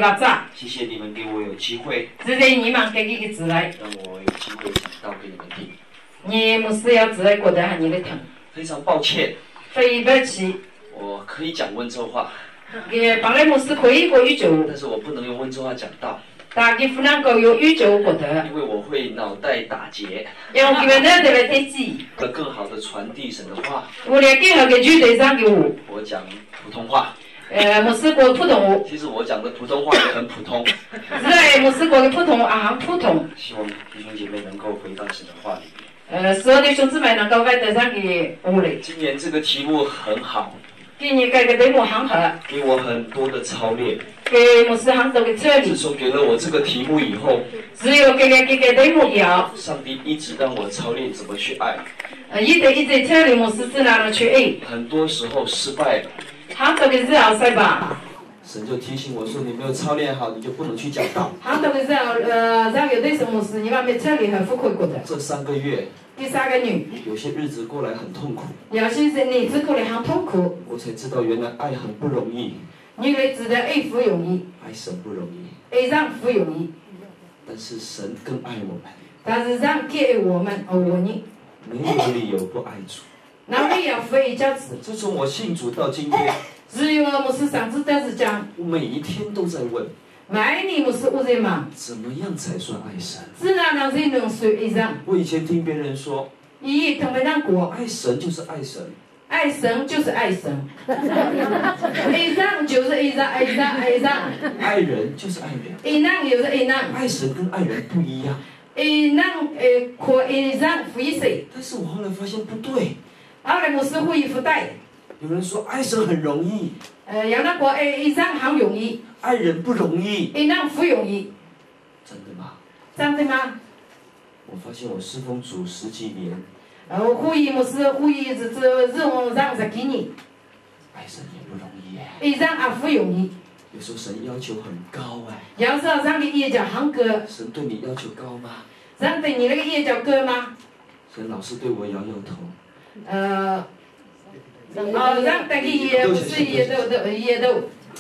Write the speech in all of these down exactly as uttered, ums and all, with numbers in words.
目早。 谢谢你们给我有机会， 谢谢你们给你个字来， 让我有机会讲道给你们听。 你牧师要字来过得很你的疼， 非常抱歉， 非抱歉。 我可以讲温州话， 也本来牧师可以过宇宙， 但是我不能用温州话讲道， 但佢不能够用宇宙过得， 因为我会脑袋打结。 因为佢们那得来得记， 为了更好的传递神的话， 我连更好嘅主队上嘅我， 我讲普通话。 呃，牧师过普通话。 其实我讲的普通话也很普通， 是牧师过嘅普通话很普通。 希望弟兄姐妹能够回到神的话里面。 呃，所有的兄弟们能够回得上嘅话里。 今年这个题目很好， 今年这个题目很好， 给我很多的操练。 给牧师很多嘅操练。 自从给了我这个题目以后， 只有给了这个题目以后， 上帝一直让我操练怎么去爱。 呃，一直一直操练牧师怎样去爱。 很多时候失败了。 很多嘅时候失败。 神就提醒我说：“你没有操练好，你就不能去讲道。” 很多嘅时候，呃，让有的什么事，你把没操练好，不可以过的。 这三个月， 第三个月， 有些日子过来很痛苦。 有些日子过来很痛苦。 我才知道原来爱很不容易。 原来知道爱不容易， 爱神不容易， 爱人不容易。 但是神更爱我们。 但是让给我们爱我人， 没有理由不爱主。 那没有非教子。 自从我信主到今天， 只有我们是上次都是讲， 我每一天都在问。 每年我是我在忙， 怎么样才算爱神？ 只能让人能说爱人。 我以前听别人说， 咦，他们讲过， 爱神就是爱神， 爱神就是爱神，爱人就是爱人，爱人爱人， 爱人就是爱人， 爱人就是爱人， 爱神跟爱人不一样。 爱人呃和爱人不一样。 但是我后来发现不对。 后来我是会不对。 有人说爱神很容易， 呃，有人说爱人很容易， 爱人不容易， 爱人不容易。 真的吗？ 真的吗？ 我发现我侍奉主十几年， 呃，会议我是会议是这任务上十几年， 爱神也不容易耶。 爱人也不容易。 有时候神要求很高哎。 有时候上的要求很高。 神对你要求高吗？ 神对你那个要求高吗？ 神老是对我摇摇头。 呃。哦，让大家也不是也都都也都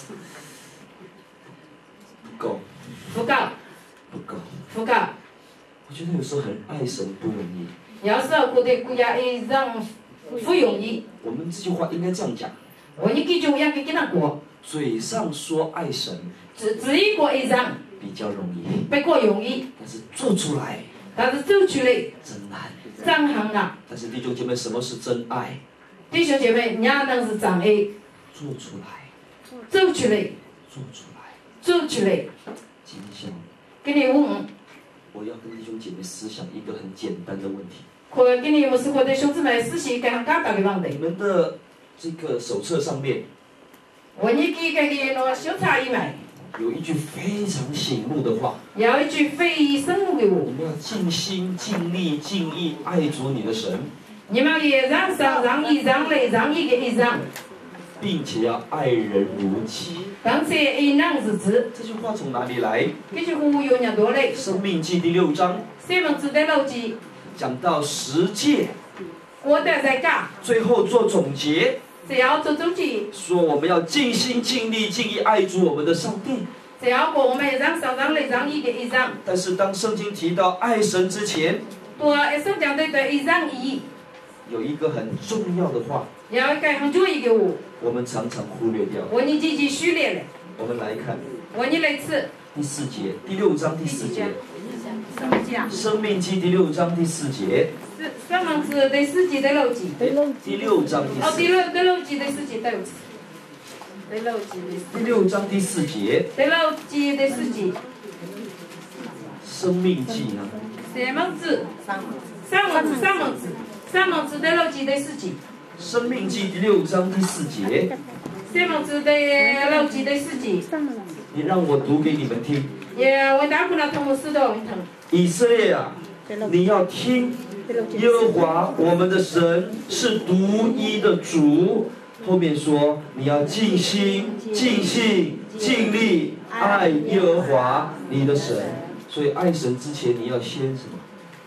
不够， 不够， 不够， 不够。 我觉得有时候很爱神不容易。 有时候觉得也爱人不容易。 我们这句话应该这样讲。 我你记住要给跟他过。 嘴上说爱神， 只只一个爱人比较容易， 比较容易。 但是做出来， 但是做出来真难， 真很难。 但是弟兄姐妹，什么是真爱？ 弟兄姐妹，你要能是真爱， 做出来， 做出来， 做出来， 做出来。 今天， 给你问， 我要跟弟兄姐妹思想一个很简单的问题。 可给你我是我的兄弟们思想一个很简单的问题。 你们的这个手册上面， 我你给给你那小查一枚。 有一句非常醒目的话。 有一句非常醒目的话。 你们要尽心、尽力、尽意爱主你的神。 你们也让上让一让来让一个一让， 并且要爱人如己。 并且爱人如己。 这句话从哪里来？ 这句话由哪多来？ 生命记第六章。 生命记第六记。 讲到十诫。 我的在讲。 最后做总结。 最后做总结。 说我们要尽心、尽力、尽意爱主我们的上帝。 最后我们让上让来让一个一让。 但是当圣经提到爱神之前， 多一圣讲对对一让一。 有一个很重要的话， 有一个很重要的话， 我们常常忽略掉。 我你自己忽略了。 我们来看， 我你来吃第四节，第六章第四节。 什么节啊？ 生命记第六章第四节。 是生命记第四节第六节。 第六章第四。 哦，第六第六节第四节对不起。第六节第。 第六章第四节。 第六节第四节。 生命记呢？ 生命记。生命记，生命记。生命记第六节第四节。 生命记第六章第四节。 生命记第六节第四节。 你让我读给你们听。 也，我打过来同我知道， 以色列啊，你要听，耶和华我们的神是独一的主。后面说你要尽心、尽性、尽力爱耶和华你的神。所以爱神之前，你要先什么？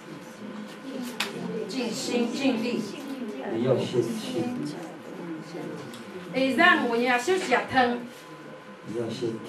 尽心尽力。 你要先听。 哎，让我要休息下听。 你要先听。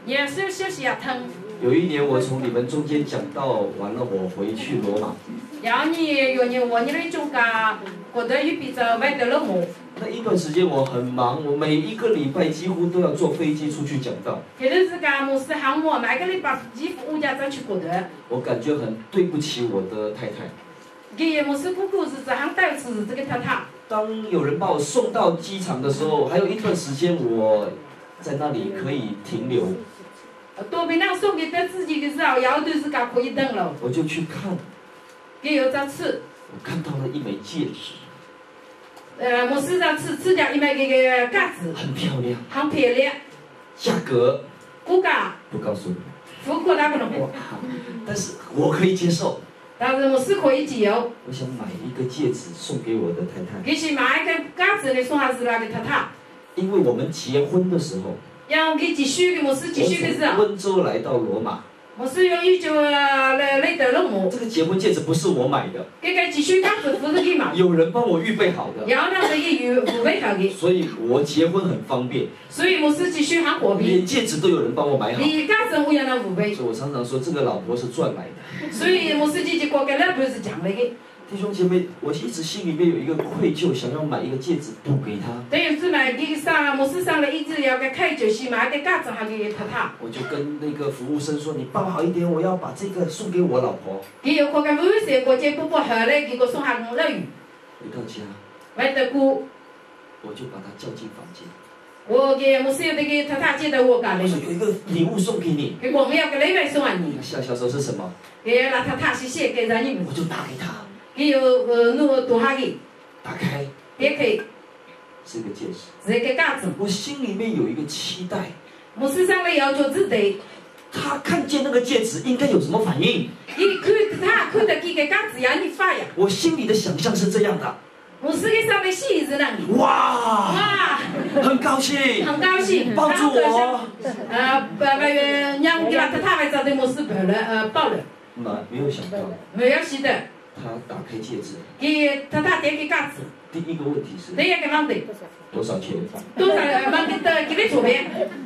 也是休息啊，疼。 有一年我从你们中间讲道完了，我回去罗马。 有年有年我你那中间觉得预备着外头了么？ 那一段时间我很忙，我每一个礼拜几乎都要坐飞机出去讲道。 这段时间牧师喊我每个礼拜几乎五家长去过的。 我感觉很对不起我的太太。 给牧师姑姑是这样带是这个太太。 当有人把我送到机场的时候，还有一段时间我在那里可以停留。 到别人送给他自己的时候，有段时间可以等了。 我就去看。 给有张吃。 我看到了一枚戒指。 呃，牧师上吃吃掉一枚这个戒指。 很漂亮。 很漂亮。 价格。 估价。 不告诉你。 付款哪不能付？ 但是我可以接受。 但是牧师可以接受。 我想买一个戒指送给我的太太。 给是买一个戒指来送还是那个太太？ 因为我们结婚的时候。 让给继续的牧师继续的时候。 我从温州来到罗马。 牧师用一就来来到了我。 这个结婚戒指不是我买的。 这个继续戒指不是给买。 有人帮我预备好的。 然后那是也有预备好的。 所以我结婚很方便。 所以牧师继续很方便。 连戒指都有人帮我买好。 连戒指我也能预备。 所以我常常说，这个老婆是赚来的。 所以牧师姐姐过个老婆是抢来的。 弟兄姐妹，我一直心里面有一个愧疚，想要买一个戒指补给他。 等于是买这个上牧师上了一直要个开酒席，买个戒指还给太太。 我就跟那个服务生说：“你包好一点，我要把这个送给我老婆。” 给有看个服务生，我这不不好嘞，给我送下五乐鱼。 回到家。 回到家。 我就把他叫进房间。 我给牧师那个太太接到我家里。 我说有一个礼物送给你。 给我们要个礼物送给你。 笑笑说是什么？ 给那太太谢谢给让你们。 我就拿给他。 给有呃，我多下个。 打开。 打开。 是个戒指。 是个戒指。 我心里面有一个期待。 牧师上来要求子弟。 他看见那个戒指应该有什么反应？ 你看他看到这个戒指要你发呀。 我心里的想象是这样的。 牧师给上面写是那里。 哇。 哇。 很高兴。 很高兴。 帮助我。 呃，把那个让给他太太找的牧师抱了，呃，抱了。 没没有想到。 没有想到。 他打开戒指。 给太太打开戒指。 第一个问题是。 第一个问题。 多少钱？ 多少？问给的给你钞票。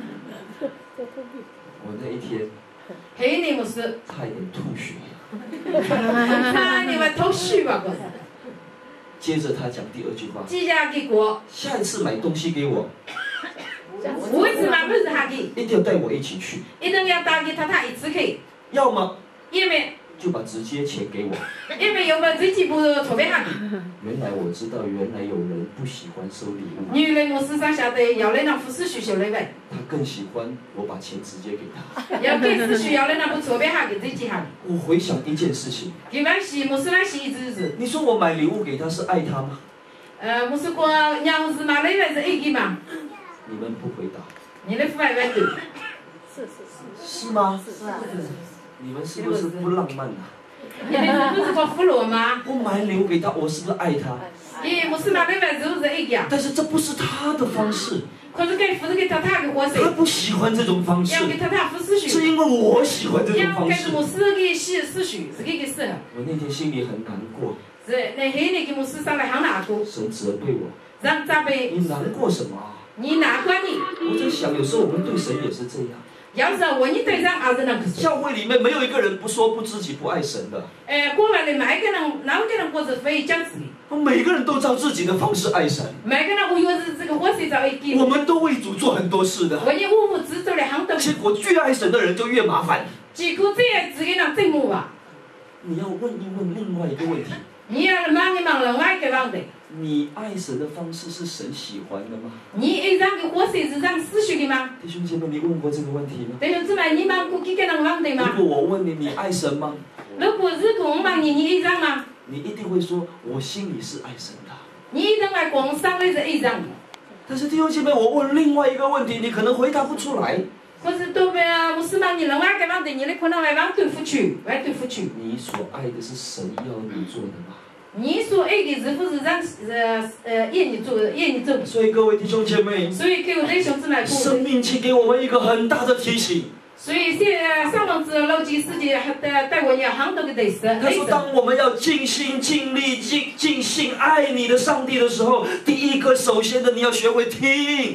我那一天。 黑你牧师。 差一点吐血。 差你们吐血吧，哥。 接着他讲第二句话。 接下给我。 下一次买东西给我。 我一次买不是他给。 一定要带我一起去。 一定要带给太太一起去。 要么。 要么。 就把直接钱给我。 因为有把自己不钞票下去。 原来我知道，原来有人不喜欢收礼物。 原来牧师上晓得要来让服侍学校来呗。 他更喜欢我把钱直接给他。 要给服侍要来让不钞票下给自己下。 我回想一件事情。 给完洗牧师来洗一只是。 你说我买礼物给他是爱他吗？ 呃，牧师说娘是买礼物是爱给嘛。 你们不回答。 你的父爱问对。 是是是。是吗？是啊。你们是不是不浪漫啊？ 你的不是说俘虏吗？ 我买礼物给他，我是不是爱他？ 咦，牧师买礼物是不是爱呀？ 但是这不是他的方式。 可是给服侍给太太的活谁？ 他不喜欢这种方式。 要给太太服侍许。 是因为我喜欢这种方式。 要给牧师给洗侍许，是这个事。 我那天心里很难过。 是，那黑你给牧师上来很难过。 神责备我。 让责备。 你难过什么？ 你难过你。 我在想，有时候我们对神也是这样。 要是我你对上还是那个教会里面没有一个人不说不自己不爱神的。 哎，过来的每个人，哪个人过是非讲自己。 每个人都照自己的方式爱神。 每个人我又是这个我是找一个。 我们都为主做很多事的。 我也我我只做了很多。 结果越爱神的人就越麻烦。 结果这样子给人折磨吧。 你要问一问另外一个问题。 你要问一问另外一个问题。 你爱神的方式是神喜欢的吗？ 你一让个活神是让思绪的吗？ 弟兄姐妹，你问过这个问题吗？ 弟兄姊妹，你问过这个人问题吗？ 如果我问你，你爱神吗？ 如果是我问你，你一让吗？ 你一定会说，我心里是爱神的。 你一定会讲上来是一让。 但是弟兄姐妹，我问另外一个问题，你可能回答不出来。 可是都被牧师问你另外一个问题，你可能会往对付去，往对付去。 你所爱的是神要你做的吗？ 你所爱的是不是让呃呃愿你做愿你做？ 所以各位弟兄姐妹， 所以给我弟兄姊妹， 生命记给我们一个很大的提醒。 所以现在上王子老几世界还带带我要很多的对视。 他说，当我们要尽心尽力尽尽心爱你的上帝的时候，第一个首先的你要学会听。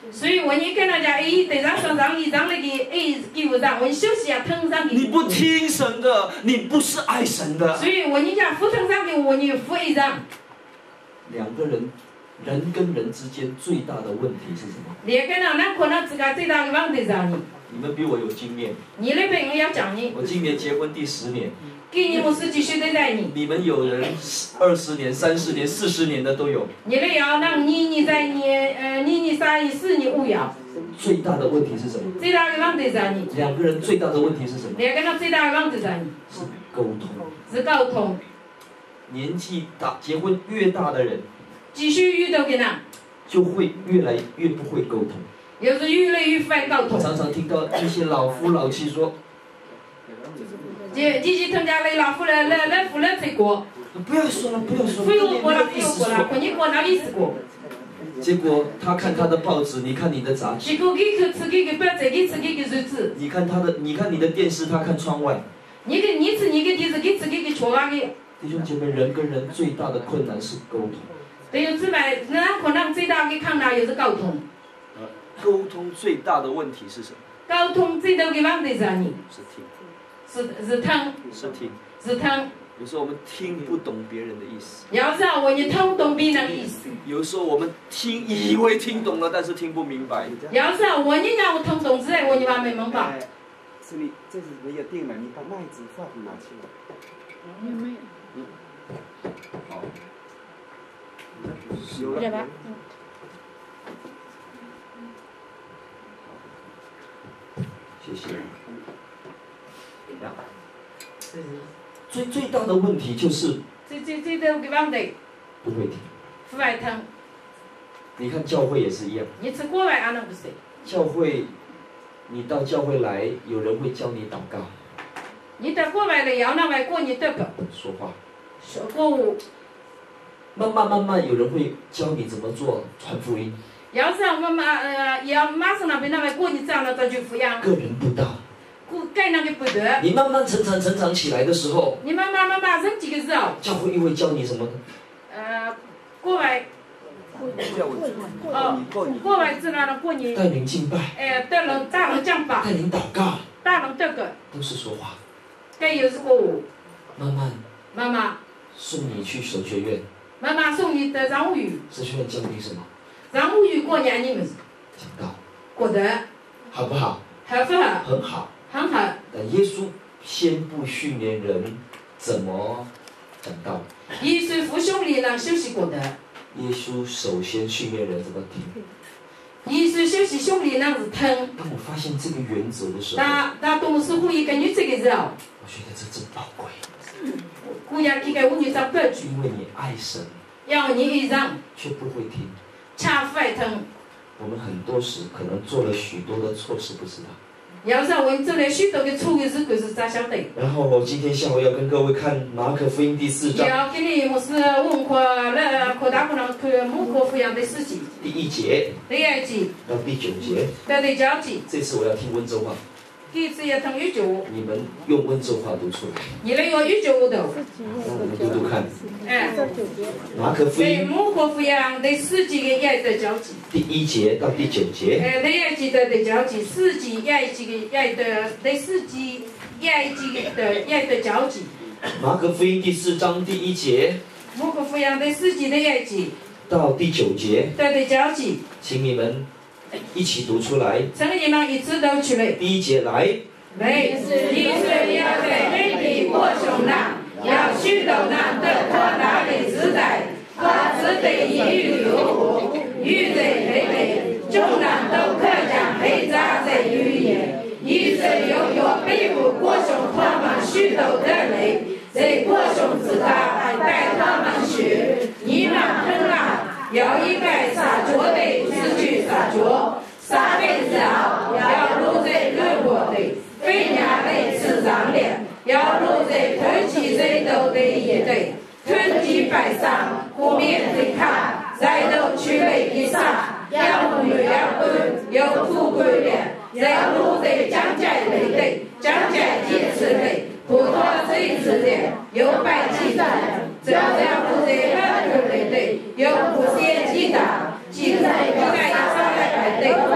所以我你跟人家哎，对上上上一张那个哎，给我上，我休息啊，腾上给。 你不听神的，你不是爱神的。 所以我你讲扶腾上给我，你扶一张。 两个人，人跟人之间最大的问题是什么？ 两个人那可能自个最大的问题是啥呢？ 你们比我有经验。 你那边我要讲你。 我今年结婚第十年。 给你我十几岁的在你。 你们有人二十年、三十年、四十年的都有。 你那要让你你在你呃你你三你四你五要。 最大的问题是什么？ 最大的问题是啥呢？ 两个人最大的问题是什么？ 两个人最大的问题是啥呢？ 是沟通。 是沟通。 年纪大，结婚越大的人， 继续遇到的人， 就会越来越不会沟通。 又是越来越不会沟通。 常常听到一些老夫老妻说。 姐姐听家里老夫人来来夫人吃过。 不要说了，不要说了。 不用过了，不用过了，过你过那意思过。 结果他看他的报纸，你看你的杂志。 结果给去吃给个报纸，给吃给个日子。 你看他的，你看你的电视，他看窗外。 你给你吃你个电视，给吃给个窗外的。 弟兄姐妹，人跟人最大的困难是沟通。 对，有之外，那可能最大的困难又是沟通。 沟通最大的问题是什么？ 沟通最大的问题是啥呢？ 是听。 是是听。 是听。 是听。 有时候我们听不懂别人的意思。 有时候我你听不懂别人的意思。 有时候我们听以为听懂了，但是听不明白。 有时候我你让我听懂之后，我你还没明白。 是你这是没有电了，你把麦子放拿去。 没有。 嗯。好。 有了吧？ 谢谢。最最大的问题就是。 最最最大的问题。 不会听。 不会听。 你看教会也是一样。 你吃国外还能不是？ 教会，你到教会来，有人会教你祷告。 你到国外来，要那外国你祷告。 说话。 说过。 慢慢慢慢，有人会教你怎么做传福音。 要是我们呃要马上那边那外国你这样了，再去抚养。 个人布道。 该那个不得。 你慢慢成长成长起来的时候。 你慢慢慢慢升级的时候。 教会又会教你什么呢？ 呃，国外。哦，国外知道了过年。 带领敬拜。 哎，带领带领敬拜。 带领祷告。 带领祷告。 都是说话。 该又是个。 慢慢。 妈妈。 送你去神学院。 妈妈送你到商务语。 神学院教你什么？ 商务语过年你们。 讲道。 过得。 好不好？ 好不好？ 很好。 很好。 但耶稣先不训练人怎么讲道。 耶稣不训练人休息过得。 耶稣首先训练人怎么听。 耶稣休息训练人是听。 当我发现这个原则的时候。 当当董事会一个女这个时候。 我觉得这真宝贵。 姑娘给给我女上白句。 因为你爱神。 要你爱人。 却不会听。 却不会听。 我们很多时可能做了许多的错事，不知道。 有时候我们做了许多的错的事，可是咋晓得？ 然后今天下午要跟各位看马可福音第四章。 要给你我是文科了，科大不能看马可福音的事情。 第一节。 第二节。 到第九节。 到第九节。 这次我要听温州话。 这次要听粤剧。 你们用温州话读出来。 你那个粤剧我读。 那我们读读看。 哎。 马可福音。 马可福音第四节的一到九节。 第一节到第九节。 哎，第一节到第九节，四节一节的一到第四节一节的一到九节。 马可福音第四章第一节。 马可福音第四节的一节。 到第九节。 到第九节。 请你们一起读出来。 请你们一起读出来。 第一节来。 来，耶稣要在内地过凶难，要许多人得过那里时代，他只得一语有火，语在内内，众人都可将黑渣在语言。耶稣又要背负过凶他们许多的累，在过凶之家还带他们去，你们听啊，要一概撒脚的失去撒脚，撒的时候要落在热火的。飞鸟类吃上脸，要落在头起人头的一对，头起摆上，后面再看，再头去了一上，要不又要滚，又土滚脸，再落在江家类的，江家几次类，葡萄水之类，又摆鸡蛋，这样落在二头类的，又不写鸡蛋，鸡蛋又该上来排队。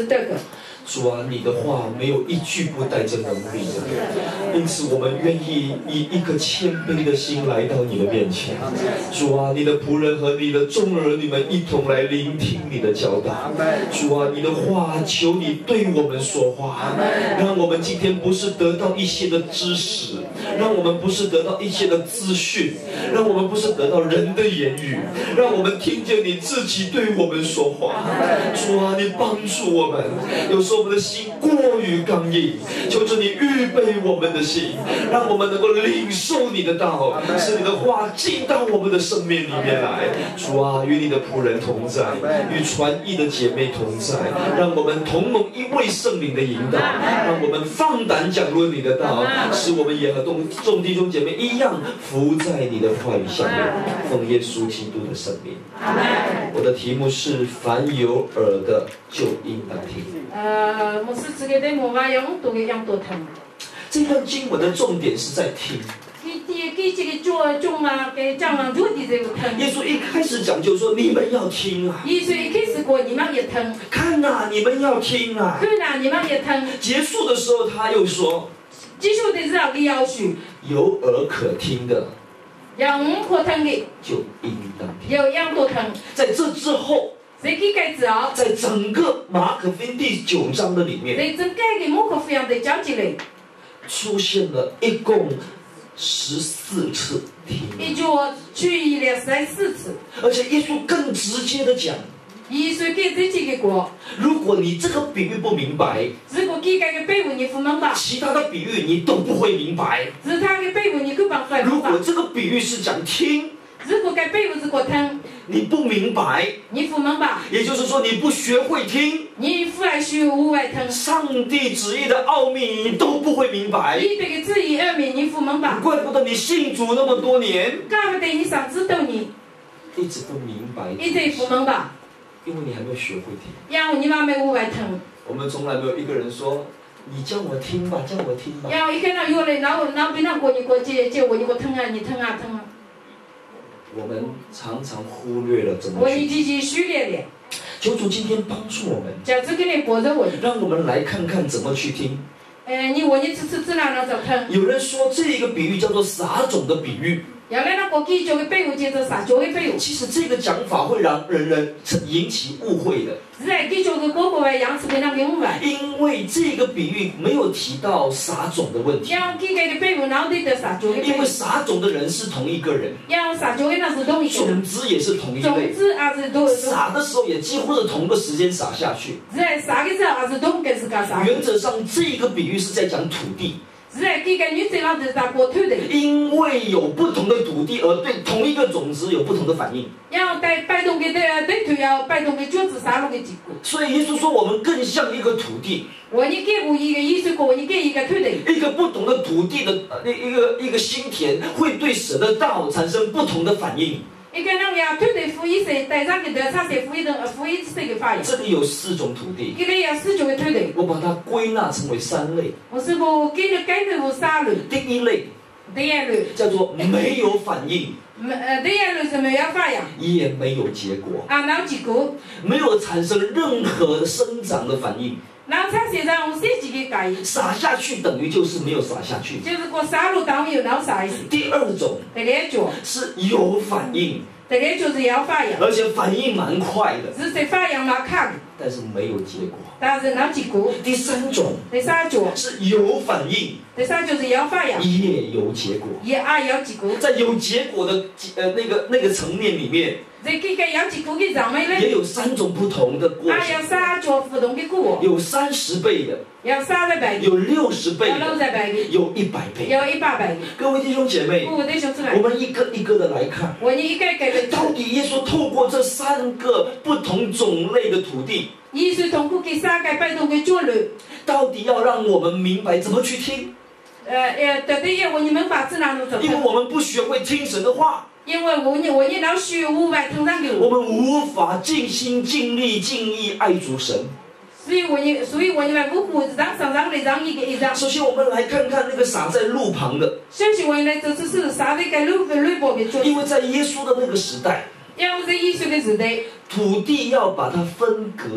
得个。 主啊，你的话没有一句不带着能力的，因此我们愿意以一颗谦卑的心来到你的面前。主啊，你的仆人和你的众儿女们一同来聆听你的教导。主啊，你的话，求你对我们说话，让我们今天不是得到一些的知识，让我们不是得到一些的资讯，让我们不是得到人的言语，让我们听见你自己对我们说话。主啊，你帮助我们，有时候我们的心过于刚硬，求着你预备我们的心，让我们能够领受你的道，使你的话进到我们的生命里面来。主啊，与你的仆人同在，与传译的姐妹同在，让我们同蒙一位圣灵的引导，让我们放胆讲论你的道，使我们也和众众弟兄姐妹一样服在你的话语下面，奉耶稣基督的圣名。我的题目是凡有耳的就应当听。 呃，牧师这个题目我用读个用读听。 这段经文的重点是在听。 佢啲佢这个做中啊，嘅讲啊，做啲这个听。 耶稣一开始讲就说：“你们要听啊！” 耶稣一开始过，你们也听。 看啊，你们要听啊！ 看啊，你们也听。 结束的时候，他又说：“ 结束的时候，佢要求有耳可听的， 有唔可听嘅， 就应当听。” 有样多听。 在这之后， 在佢嘅之後， 在整個馬可福音第九章的里面， 在整個嘅馬可福音第九節裏， 出現了一共十四次聽。 一句話出現了十四次， 而且耶穌更直接的講。 耶穌給自己嘅過， 如果你這個比喻不明白， 如果佢嘅比喻你不明白， 其他的比喻你都不會明白。 其他嘅比喻你根本不明白。 如果這個比喻是講聽， 如果嘅比喻是講聽， 你不明白， 你不明白， 也就是說你不學會聽， 你不來學無會聽， 上帝旨意的奧秘你都不會明白。 你這個旨意奧秘你不明白， 怪不得你信主那麼多年， 怪不得你上知道你一直不明白， 一直不明白， 因為你還沒有學會聽。 然後你媽沒無會聽。 我們從來沒有一個人說，你叫我聽吧，叫我聽吧。 然後一看到有人，然後然後別人過你過去叫我你給我聽啊，你聽啊聽啊。 我們常常忽略了怎麼我去聽。 你自己序列的。 求主今天幫助我們， 叫這個人幫着我。 讓我們來看看怎麼去聽。 呃，你我你次次自然能走聽。 有人說這個比喻叫做撒種的比喻。 原來那個記叫個比喻叫做撒種的比喻。 其實這個講法會讓人人引起誤會的。 是啊，記叫個嗰個係樣子俾人誤會。 因為這個比喻沒有提到撒種的問題。 然後記嘅的比喻，然後對的撒種的比喻。 因為撒種的人是同一個人。 然後撒種的那是同一個人。 種子也是同一類。 種子也是同。 撒的時候也幾乎是同個時間撒下去。 是啊，撒嘅時候也是同個時間撒。 原則上，這個比喻是在講土地。 是啊，記嘅原則上是打過土地。 因為有不同的土地，而對同一個種子有不同的反應。 然後帶擺動嘅對對土要擺動嘅種子撒落嘅結果。 所以耶穌說，我們更像一個土地。 我你給我一個意思，我你給一個土地。 一個不同的土地的一個一個心田，會對神的道產生不同的反應。 一個人要土地賦予誰，帶上嘅的產生賦予的賦予誰嘅發言。 這裡有四種土地。 這裡有四種嘅土地。 我把它歸納成為三類。 我是我給你改成為三類。 第一類。 第一類叫做沒有反應。 沒呃，第一類是沒有發揚。 也沒有結果。 啊，沒有結果。 沒有產生任何生長的反應。 然後產生上設計嘅改。 撒下去等於就是沒有撒下去。 就是個撒入當有，然後撒一次。 第二種。 第二種是有反應。 第二種是有發揚。 而且反應蠻快的。 是在發揚蠻快。 但是沒有結果。 但是沒有結果。 第三種。 第三種是有反應。 第三種是有發揚。 也有結果。 也啊有結果。 在有結果的呃那個那個層面裡面。 在這個有結果嘅上面呢。 也有三種不同的過程。 啊，有三種不同嘅過。 有三十倍的。 有三十倍。 有六十倍的。 有六十倍嘅。 有一百倍。 有一百倍。 各位弟兄姐妹。 各位弟兄姊妹。 我們一個一個的來看。 我們一個一個的。 到底耶穌透過這三個不同種類的土地。 耶穌通過這三個不同的種類。 到底要讓我們明白怎麼去聽。 呃呃，到底要我們明白怎樣怎麼。 因為我們不學會聽神的話。 因為我我我老學無法聽上嘅。 我們無法盡心盡力盡意愛主神。 所以我你所以我你們無法讓上上的讓一個一張。 首先我們來看看那個撒在路旁的。 首先我們這次是撒在個路路旁嘅種。 因為在耶穌的那個時代。 因為在耶穌嘅時代。 土地要把它分隔。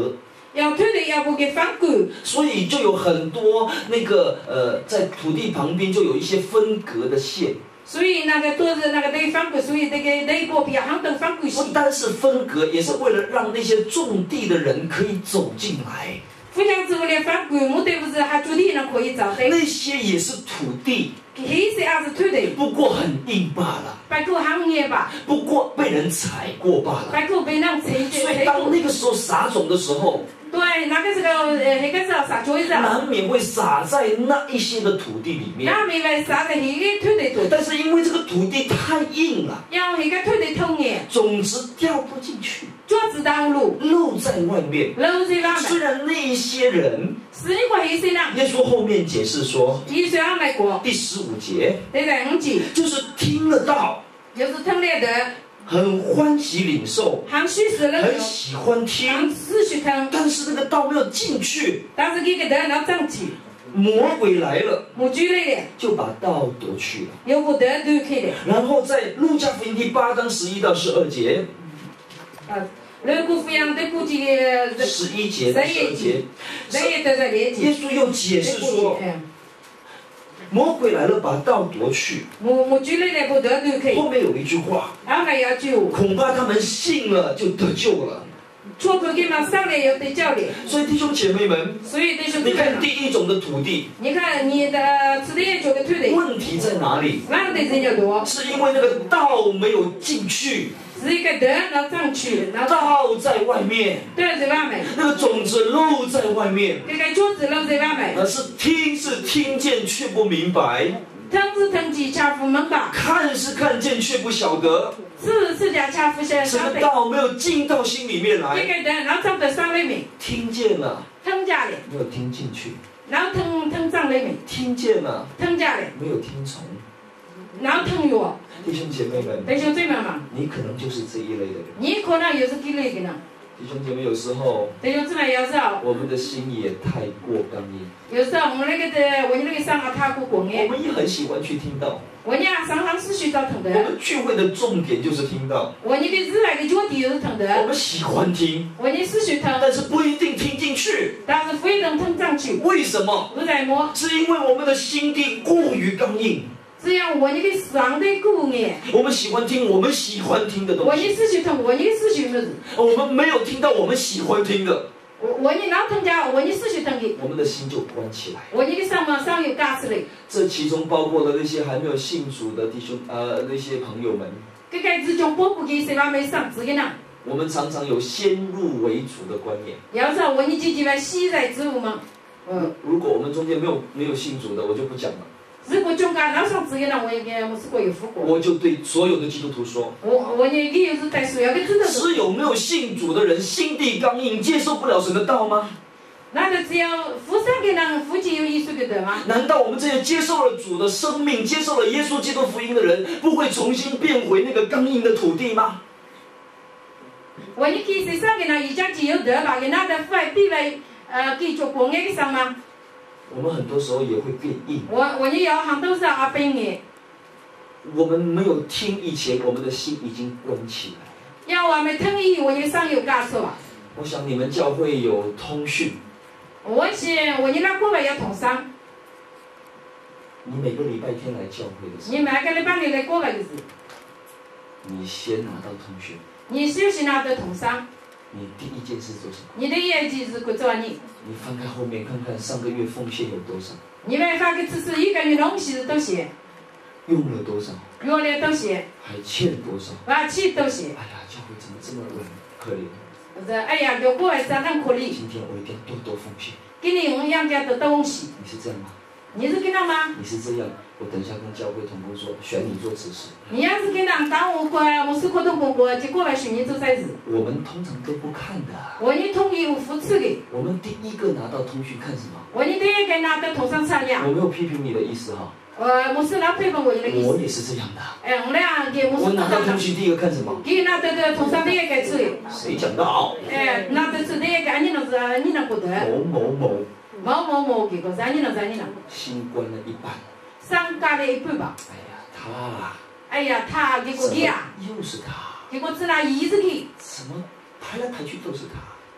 要推的要不给反管。 所以就有很多那个呃，在土地旁边就有一些分隔的线。 所以那个都是那个对反管，所以这个那个边行等反管线。 不单是分隔，也是为了让那些种地的人可以走进来。 不像是为了反管，目的不是还土地人可以找的。 那些也是土地。 那些也是土地。 不过很硬罢了。 不过行业吧。 不过被人踩过罢了。 不过被人踩踩。 所以当那个时候撒种的时候。 对，那个时候，呃，那个时候撒种的时候， 难免会撒在那一些的土地里面。 难免会撒在那个土地里。但是因为这个土地太硬了， 要那个土地痛耶， 种子掉不进去， 种子当路， 露在外面， 露在外面。 虽然那一些人， 是那个一些人， 耶稣后面解释说， 耶稣安排过， 第十五节， 对对，五节， 就是听了道， 就是听了的。 很欢喜领受， 很喜欢听，但是那个道没有进去， 但是这个道要进去， 魔鬼来了， 魔鬼来了， 就把道夺去了， 又把道夺去了。 然后在路加福音第八章十一到十二节， 啊，路加福音第八节十一节到十二节，耶稣又解释说。魔鬼来了，把道夺去。 魔魔鬼来了，把道夺去。 后面有一句话， 后面有句， 恐怕他们信了就得救了。 错过给嘛上来要得救了。 所以弟兄姐妹们， 所以弟兄姐妹们， 你看第一种的土地， 你看你的吃的这个土地， 问题在哪里？ 问题在哪多？ 是因为那个道没有进去。 是一个道要进去， 道在外面， 道在外面， 那个种子露在外面， 这个种子露在外面。 而是听是听见却不明白， 听是听见却不明白， 看是看见却不晓得， 是是讲却不晓得。 这个道没有进到心里面来， 这个道然后进到心里面， 听见了， 听见了， 没有听进去， 然后听听进里面， 听见了， 听见了， 没有听从。 然后听药， 弟兄姐妹们， 弟兄姐妹们， 你可能就是这一类的人。 你可能也是这类的人。 弟兄姐妹，有时候， 弟兄姊妹，有时候， 我们的心也太过刚硬。 有时候我们那个的，我们那个上啊太过刚硬。 我们也很喜欢去听到。 我呢，常常是学到听的。 我们聚会的重点就是听到。 我呢个日来的重点就是听的。 我们喜欢听。 我呢是学听， 但是不一定听进去。 但是不一定听进去。 为什么？ 为什么？ 是因为我们的心地过于刚硬。 这样我那个上的过硬。 我们喜欢听我们喜欢听的东西。 我呢是学听，我呢是学么子。 我们没有听到我们喜欢听的。 我我呢老听讲，我呢是学听的。 我们的心就关起来。 我呢个上嘛上有嘎子嘞。 这其中包括了那些还没有信主的弟兄呃那些朋友们。 这个之中包括给谁还没上子的呢？ 我们常常有先入为主的观念。 要是我呢自己来西在之物嘛。 嗯。如果我们中间没有没有信主的，我就不讲了。 如果中间老上子的呢，我应该我是过有福过。 我就对所有的基督徒说。 我我呢也有是在所有的知道。 只有没有信主的人，心地刚硬，接受不了神的道吗？ 那就只有服上的人，夫妻有艺术的对吗？ 难道我们这些接受了主的生命、接受了耶稣基督福音的人，不会重新变回那个刚硬的土地吗？ 我你其实上的人已经只有得吧，给那的会变为呃继续过硬的上吗？ 我们很多时候也会变硬。 我我也有很多时候啊变硬。 我们没有听以前，我们的心已经关起来。 要我们听以，我也上有告诉吧。 我想你们教会有通讯。 我是我你那过来要同上。 你每个礼拜天来教会的时候。 你每个礼拜你来过来的时。 你先拿到通讯。 你先是拿到同上。 你第一件事做什么？ 你的业绩是过做你。 你翻开后面看看上个月奉献有多少。 你们翻个只是一个月东西都写。 用了多少？ 用了多少？ 还欠多少？ 还欠多少？ 哎呀，教会怎么这么可怜？ 我说，哎呀，要过来咋那么可怜？ 今天我一定要多多奉献。 今年我们养家的东西。 你是这样吗？ 你是跟他吗？ 你是这样，我等一下跟教会同工说，选你做执事。 你要是跟他当我过，我是活动公过，就过来选你做才是。 我们通常都不看的。 我你同意我扶持的。 我们第一个拿到通讯看什么？ 我你第一个拿到头上参加。 我没有批评你的意思哈。 呃，我是拿批评我的意思。 我也是这样的。 哎，我俩给我是。 我拿到通讯第一个看什么？ 给拿到的头上第一个吃。 谁讲的好？ 哎，拿到是第一个，你那是你那不得。 某某某。 某某某给个啥？你那啥你那？ 新关了一半。 上加了一半吧。 哎呀，他。 哎呀，他给我给啊。 又是他。 给我只拿一十个。 什么？排来排去都是他。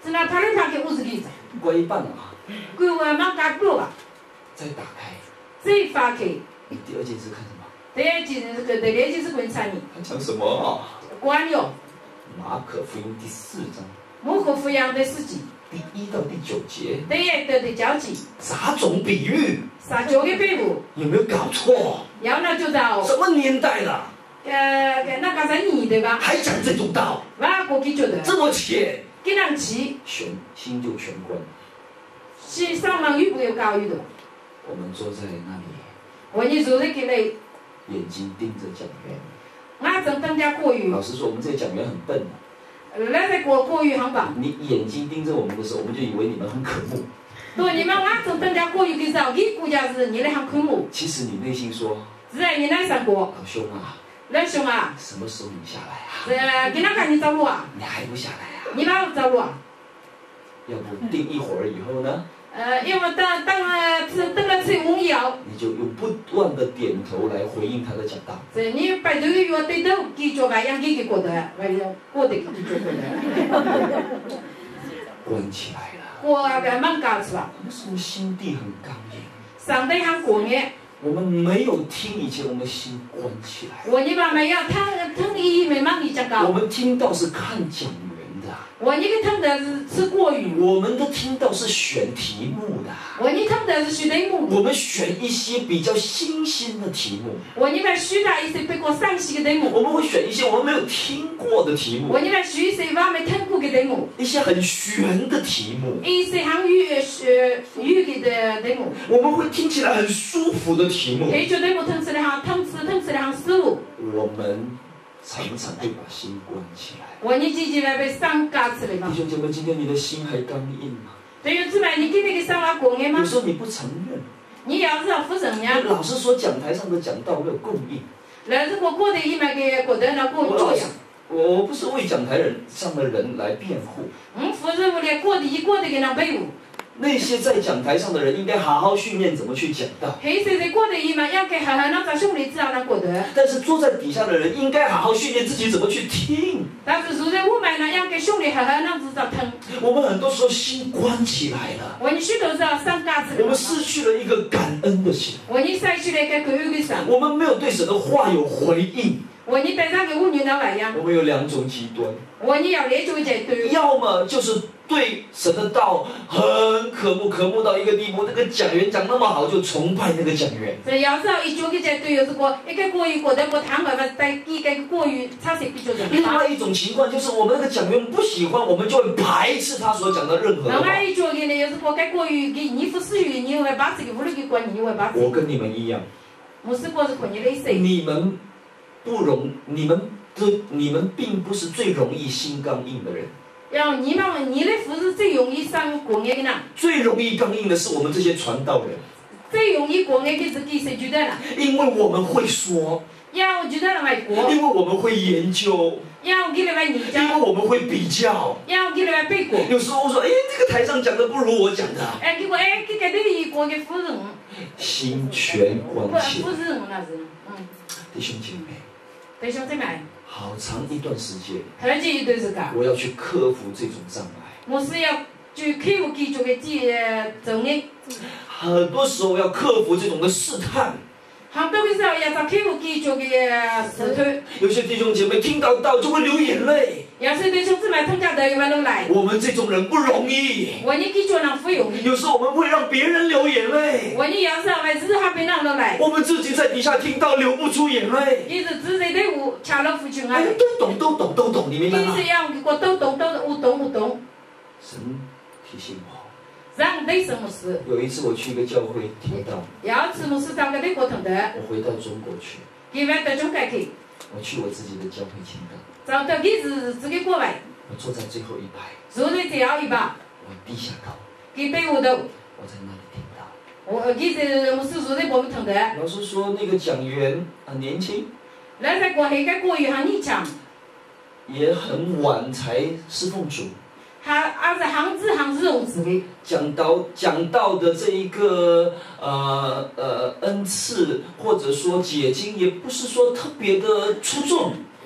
是那拍来拍去五十几张， 过一半了啊！ 规划忙加过吧， 再打开， 再发开。 第二件事看什么？ 第二件是个，第二件是观察你。 他讲什么啊？ 管哟。 马可福音第四章。 马可福音第四节。 第一到第九节。 第一到第九节。 啥种比喻？ 啥种的比喻？ 有没有搞错？ 要那就到。 什么年代了？ 呃，那个是你对吧？ 还讲这种道？ 我过去觉得。 这么浅。 给人气。 全心就全关。 是上网语不有教育的。 我们坐在那里。 我你坐在这里。 眼睛盯着讲员。 我正等家过语。 老实说，我们这些讲员很笨的。 那在过过语很棒。 你眼睛盯着我们的时候，我们就以为你们很渴慕。 对，你们我正等家过语的时候，你估计是你们很渴慕。 其实你内心说。 是啊，你那上过。 老兄啊。 老兄啊。 什么时候你下来啊？ 呃，给那赶紧走路啊。 你还不下来啊？ 你哪有走路啊？ 要不定一会儿以后呢？ 呃，要么等等了吃等了吃午以后， 你就用不断的点头来回应他的讲道。 是你摆头要对头，继续把养鸡给过得，为了过得继续过得。 关起来了。 过个蛮搞是吧？ 为什么心地很刚硬？ 上帝很过硬。 我们没有听以前，我们心关起来。 我你妈没有听听伊没忙伊讲讲。 我们听到是看讲员的。 我你个听的是吃国语。 我们的听到是选题目的。 我你听的是选题目。 我们选一些比较新鲜的题目。 我你们选了一些比较上新的题目。 我们会选一些我们没有听过的题目。 我你们选一些我没听过的题目。 一些很玄的题目。 一些很语呃语的题目。 我们会听起来很舒服的题目。 这些题目听起来很听起听起来很舒服。 我们常常会把心关起来。 我你姐姐们被伤嘎起来吗？ 弟兄姐妹，今天你的心还刚硬吗？ 对于姊妹，你今天给伤了过硬吗？ 有时候你不承认。 你要是要不承认。 老师说讲台上的讲道没有供应。 那如果过得一买给过得那过这样。 我不是为讲台人上的人来辩护。 嗯，不是为了过得一过得给人辩护。 那些在讲台上的人应该好好训练怎么去讲道。 黑色的过得一嘛，要给好好那找兄弟知道那过得。 但是坐在底下的人应该好好训练自己怎么去听。 但是坐在我们呢，要给兄弟好好那知道听。 我们很多时候心关起来了。 我你许多时候伤嘎子。 我们失去了一个感恩的心。 我你失去了一个感恩的心。 我们没有对神的话有回应。 我你带上给我女那玩意。 我们有两种极端。 我你要列举一对。 要么就是对神的道很渴慕，渴慕到一个地步，那个讲员讲那么好，就崇拜那个讲员。 是有时候一讲个一对，有时候一个国语过得过谈办法，在一个国语差些比较人。 另外一种情况就是我们那个讲员不喜欢，我们就会排斥他所讲的任何的话。 另外一讲个呢，有时候该国语给你不适应，你会把这个屋里给管，你会把。 我跟你们一样。 我是过是看你类似。 你们不容，你们的你们并不是最容易心刚硬的人。 要你们，你的不是最容易伤过硬的人。 最容易刚硬的是我们这些传道人。 最容易过硬的是给谁觉得了？ 因为我们会说。 要觉得外国。 因为我们会研究。 要给你们研究。 因为我们会比较。 要给你们比过。 有时候我说，哎，这个台上讲的不如我讲的。 哎，结果哎，这个这里过的夫人。 心全关起。 夫人那是，嗯。 弟兄姐妹。 弟兄姐妹。 好长一段时间， 好长一段时间， 我要去克服这种障碍。 我是要去克服这种的这障碍。 很多时候要克服这种的试探。 很多的时候要克服这种的试探。 有些弟兄姐妹听到道就会流眼泪。 有些弟兄姊妹听到道就会流泪。 我们这种人不容易。 我你这种人不容易。 有时候我们会让别人流眼泪。 我你有时候会只让别人流泪。 我们自己在底下听到流不出眼泪。 你是自己的我掐了不出来。 都懂都懂都懂，你明白吗？ 你是要我都懂都我懂我懂。 神提醒我。 让对什么事？ 有一次我去一个教会听到。 有一次我是找个美国同的。 我回到中国去。 你回到中国去。 我去我自己的教会听到。 找到你是自己过来。 我坐在最后一排。 坐在最后一排。 我低下头。 给背我头。 我在那里听到。 我你是我是坐在我们同的。 老师说那个讲员很年轻。 那在过去个国语很年轻。 也很晚才侍奉主。 还还是行字行字用字的。 讲到讲到的这一个呃呃恩赐或者说解经，也不是说特别的出众。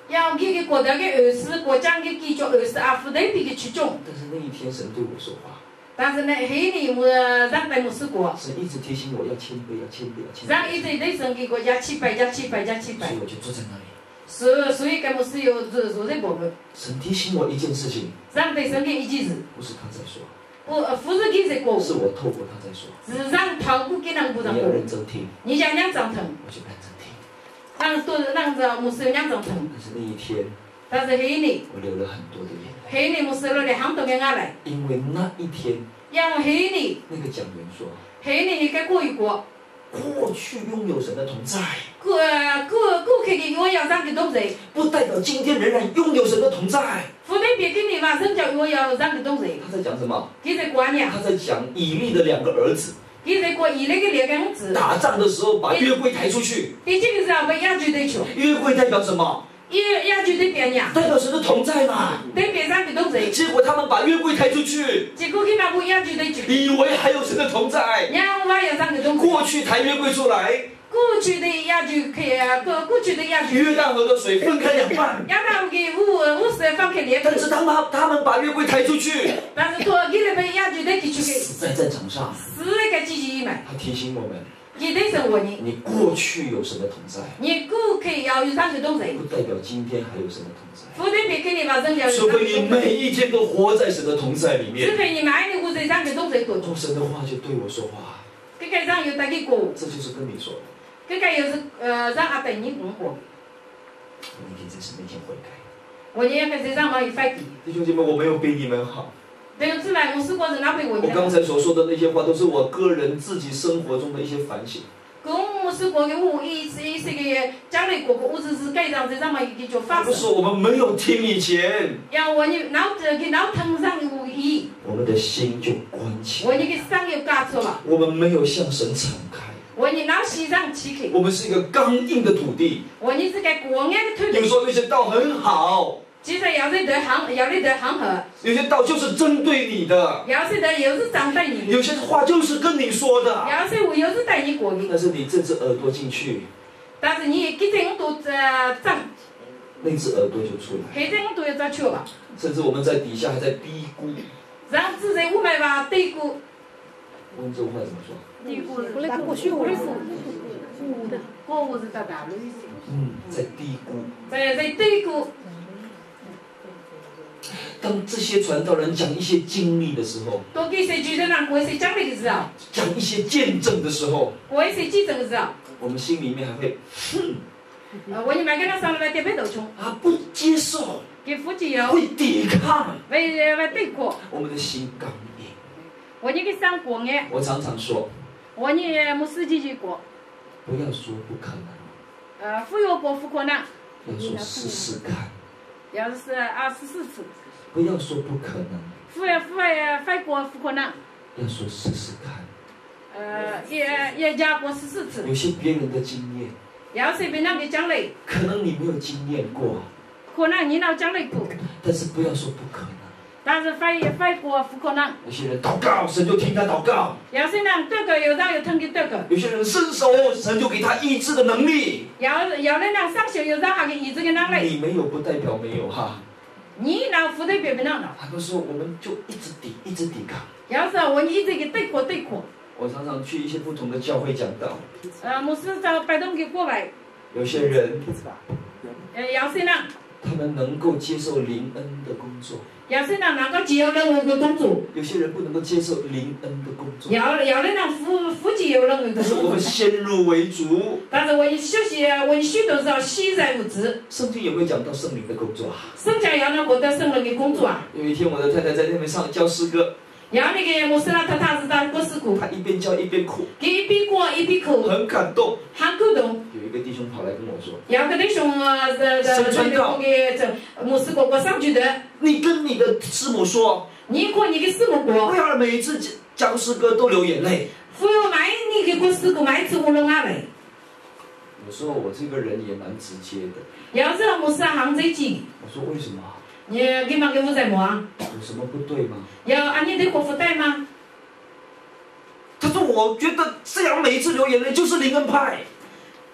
要给个国家的儿子，国家的继续儿子阿夫代比的去种。 但是那一天神对我说话。 但是呢，黑年我让在牧师国。 神一直提醒我要谦卑，要谦卑，要谦卑。 让一直对神给国家七百加七百加七百。 所以我就坐在那里。 所所以，跟牧师有坐坐在旁边。 神提醒我一件事情。 让对神给一件事。 不是他在说。 不，不是给谁过。 是我透过他在说。 是让透过给人不让过。 你要认真听。 你想让长疼。 我就认真听。 让多让着牧师让长疼。 但是那一天。 但是黑年。 我流了很多的眼泪。 黑年牧师流了很多的眼泪。 因为那一天。 因为黑年。 那个讲员说。 黑年你该过一过。 过去拥有神的同在。 过过过去的拥有神的同在。不代表今天仍然拥有神的同在。 不代表今天晚上就拥有神的同在。 他在讲什么？ 他在讲呀。 他在讲以利的两个儿子。 他在讲以利的两个儿子。 打仗的时候把约柜抬出去。 你这个时候把亚据带去。 约柜代表什么？ 约亚据代表呀。 代表神的同在嘛。 代表神的同在。 结果他们把约柜抬出去。 结果他们把亚据带去。 以为还有神的同在。 然后还有神的同在。 过去抬约柜出来。 过去的亚据可以啊，过过去的亚据。 约旦河的水分开两半。 约旦给五五十放开两半。 但是他们他们把约柜抬出去。 但是托给了把亚据带进去。 死在战场上。 死那个机器嘛。 他提醒我们。 你得生活呢。 你过去有神的同在。 你过去要有神的同在。 不代表今天还有神的同在。 不代表今天晚上要有。 除非你每一天都活在神的同在里面。 除非你每天活在神的同在当中。 神的话就对我说话。 这个上有带给过。 这就是跟你说的。 这个又是呃让阿对你讲过。 我一定在神面前悔改。 我也跟谁让忙一块地。 弟兄姐妹，我没有比你们好。 对，之外我是过是哪比我。 我刚才所说的那些话，都是我个人自己生活中的一些反省。 跟我是过的，我一次一次个将来过过，我只是该让这让么一个就发生。 不是我们没有听以前。 要我你脑子给脑疼上的无意。 我们的心就关起。 我你给伤又嘎错了。 我们没有向神敞开。 我你脑西上起开。 我们是一个刚硬的土地。 我你是个光硬的土地。 有时候那些道很好。 其实要是得行，要是得行合。 有些道就是针对你的。 要是得又是针对你。 有些话就是跟你说的。 要是我又是带你过的。 但是你这只耳朵进去。 但是你给这我都呃长。 那只耳朵就出来。 黑这我都要找去吧。 甚至我们在底下还在嘀咕。 让自己我们吧嘀咕。 温州话怎么说？ 嘀咕，我来过去，我来过。过我是到大陆。 嗯，在嘀咕。 在在嘀咕。 当这些传道人讲一些经历的时候， 多给谁举的人，为谁讲的时候， 讲一些见证的时候， 为谁见证的时候， 我们心里面还会，哼， 呃，我你买给他上来特别头穷， 啊，不接受， 给夫妻哟， 会抵抗， 为为对抗， 我们的心刚硬。 我你给上过哎， 我常常说， 我你没司机去过， 不要说不可能， 呃，不要过不可能， 要说试试看， 要是二十四次。 不要说不可能， 非非非过不可能， 要说试试看。 呃，也也加过十四次。 有些别人的经验， 要是别人给讲嘞， 可能你没有经验过， 可能你老讲嘞过， 但是不要说不可能。 但是非非过不可能。 有些人祷告，神就听他祷告； 有些人这个有让有听的这个； 有些人伸手，神就给他医治的能力。 有有的人上手有让他给医治的能力。 你没有不代表没有哈。 你老负责别别人了。 他们说我们就一直抵，一直抵抗。 要是我一直给对抗对抗。 我常常去一些不同的教会讲道。 呃，牧师找摆动给过来。 有些人， 呃，有些人， 他们能够接受灵恩的工作。 有些人能够接受任何的工作。 有些人不能够接受灵恩的工作。 有有的人负负接有任何的工作。 但是我们先入为主。 但是我一休息，我一许多时候惜在物质。 圣经有没有讲到圣灵的工作啊？ 圣经要能获得圣灵的工作啊。 有一天，我的太太在那边上教诗歌。 然后那个牧师呢，他他是在过诗歌。 他一边教一边哭。 他一边过一边哭。 很感动。 很感动。 有一个弟兄跑来跟我说。 有个弟兄呃呃呃，那个给这牧师哥哥上去的。 你跟你的师母说。 你跟你的师母说。 不要每一次讲诗歌都流眼泪。 不要买你给过诗歌，每次我流眼泪。 有时候我这个人也蛮直接的。 有时候牧师很直接。 我说为什么？ 你你们给我在忙？ 有什么不对吗？ 要按你的国服带吗？ 他说：“我觉得这样每一次流眼泪就是灵恩派。”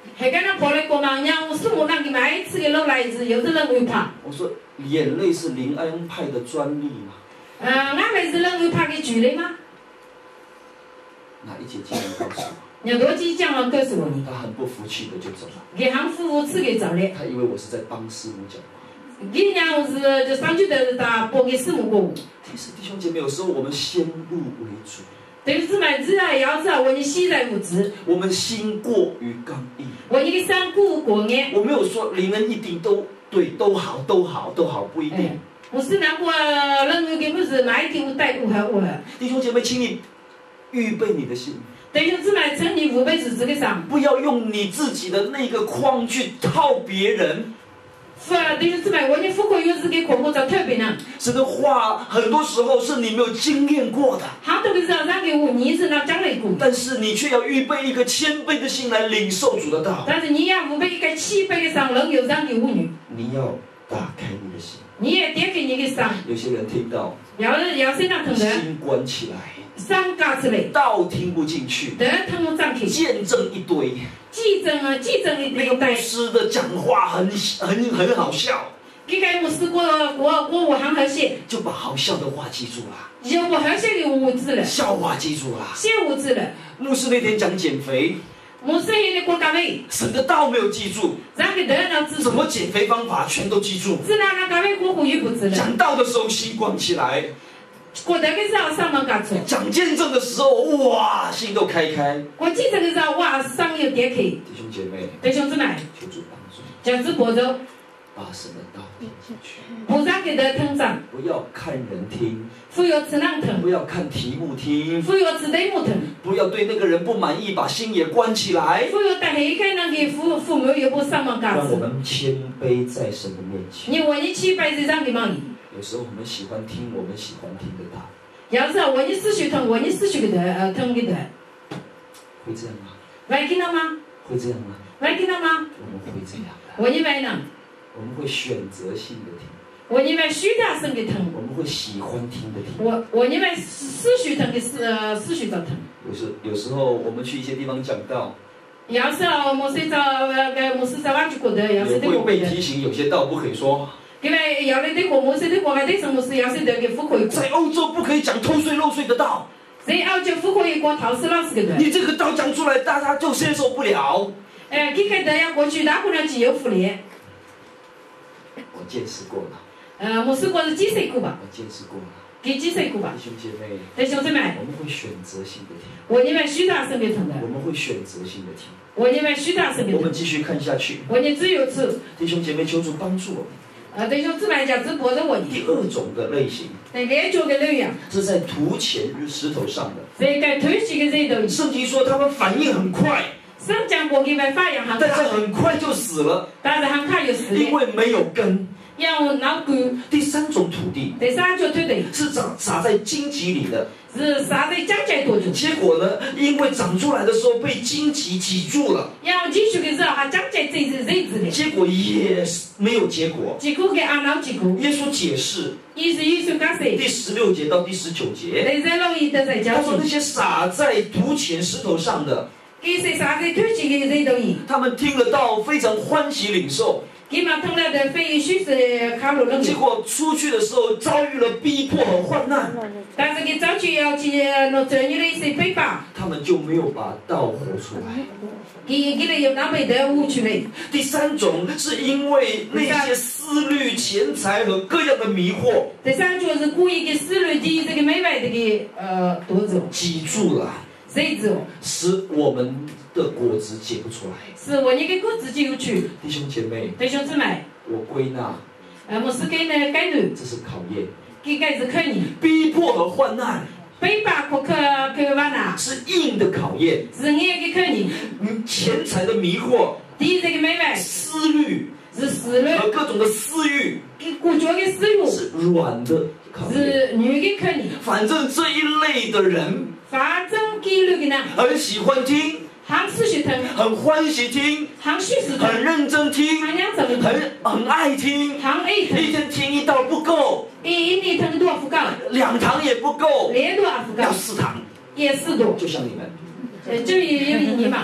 还跟他跑来过嘛？让我师母让你买一次给老来一次，有的人会怕。 我说眼泪是灵恩派的专利嘛？ 呃，俺们是人会怕给举例吗？ 哪一节经文告诉我？ 你多几讲了告诉我你。 他很不服气的就走了。 给行夫妇吃给走了。 他以为我是在帮师母讲话。 给娘我是就上去的是打拨给师母过。 其实弟兄姐妹，有时候我们先入为主。 对是买子啊，要是我你现在无知。 我们心过于刚硬。 我一个三顾过眼。 我没有说灵恩一定都对，都好，都好，都好，不一定。哎、 我是难过人有给不是买给我带过还我。 弟兄姐妹，请你预备你的心。 弟兄姊妹，趁你五辈子这个上， 不要用你自己的那个框去套别人。 是啊，弟兄姊妹，我你富贵有时给恐怖找特别呢。 这个话很多时候是你没有经验过的。 好多个时候让给我你是那将来过， 但是你却要预备一个谦卑的心来领受主的道。 但是你要预备一个谦卑的上人有让给我女。 你要打开你的心。 你也点开你的心。 有些人听到， 要是要是那疼的， 心关起来。 伤嘎出来， 道听不进去， 得听不进去， 见证一堆， 见证啊，见证一堆。 那个牧师的讲话很很很好笑， 这个牧师过过过我很好笑， 就把好笑的话记住了， 就不好笑的我知了， 笑话记住了， 笑我知了。 牧师那天讲减肥， 牧师那天过减肥， 神的道没有记住， 让个人要知怎么减肥方法全都记住， 知道那减肥过后又不知了。 讲道的时候心关起来。 过得个时候上门干错， 讲见证的时候，哇，心都开开。 过见证的时候，哇，心又点开。 弟兄姐妹， 弟兄姊妹， 求主帮助， 将之保守， 把神的道听进去， 不让给他听长， 不要看人听， 不要吃人听， 不要看题目听， 不要吃题目听， 不要对那个人不满意，把心也关起来。 不要带黑个人给父父母又不上门干让我们谦卑在神的面前。 你问你谦卑是让给忙你。 有时候我们喜欢听我们喜欢听的道。 要是我你思绪听，我你思绪个的呃听个的， 会这样吗？ 会听到吗？ 会这样吗？ 会听到吗？ 我们会这样的。 我你会呢？ 我们会选择性的听。 我你会选择性的听。 我们会喜欢听的听。 我我你会思绪听的思呃思绪着听。 有时有时候我们去一些地方讲道。 要是哦，牧师找呃个牧师找我去过的，要是也会被提醒有些道不可以说。 因为要来对国牧师对国外对什么事，要是得给不可以。 在欧洲不可以讲偷税漏税的道。 在欧洲不可以讲逃税漏税的。 你这个道讲出来，大家就接受不了。 哎，这个的要过去，大姑娘只有福利。 我见识过了。 呃，牧师过是几岁过吧？ 我见识过了。 给几岁过吧？ 弟兄姐妹。 弟兄姊妹。 我们会选择性的听。 我你们选择性的听的。 我们会选择性的听。 我你们选择性的听。 我们继续看下去。 我你只有此。 弟兄姐妹，求主帮助我们。 啊，弟兄姊妹讲直播的问题。 第二种的类型， 对，两种的类型是在涂前石头上的。 这个涂起的人头。 圣经说他们反应很快。 圣讲过给们反应很快。 但是很快就死了。 但是很快就死了。 因为没有根。 要脑根。 第三种土地。 第三种土地是长撒在荆棘里的。 是撒在荆棘多处。 结果呢，因为长出来的时候被荆棘挤住了。 要继续的时候，还荆棘这是日子的。 结果也没有结果。 结果给按脑结果。 耶稣解释。 意思耶稣讲说。 第十六节到第十九节。 你在容易的在教。 他说那些撒在土前石头上的。 给谁撒在土前的人头里。 他们听了道，非常欢喜领受。 给嘛听了的非许是卡路人。 结果出去的时候遭遇了逼迫和患难。 但是给早去要去那这里的一些背包。 他们就没有把道活出来。 给给了有那辈的悟出来。 第三种是因为那些思虑、钱财和各样的迷惑。 第三种是故意给思虑的这个美外这个呃夺走。 挤住了。 谁知道？ 使我们的果子结不出来。 是我那个果子结不出。 弟兄姐妹。 弟兄姊妹。 我归纳。 呃，牧师给呢改读。 这是考验。 给改是考验。 逼迫和患难。 背包可可可完了。 是硬的考验。 是硬的考验。 嗯，钱财的迷惑。 第一这个美外。 思虑。 是思虑。 和各种的私欲。 给国家的思虑。 是软的考验。 是女的考验。 反正这一类的人。 反正给了个人。 很喜欢听。 很持续听。 很欢喜听。 很虚实听。 很认真听。 很认真听。 很很爱听。 很爱听。 一天听一道不够。 一年听多不够。 两堂也不够。 两堂不够。 要四堂。 也四堂。 就像你们。 呃，就有有一年嘛。 多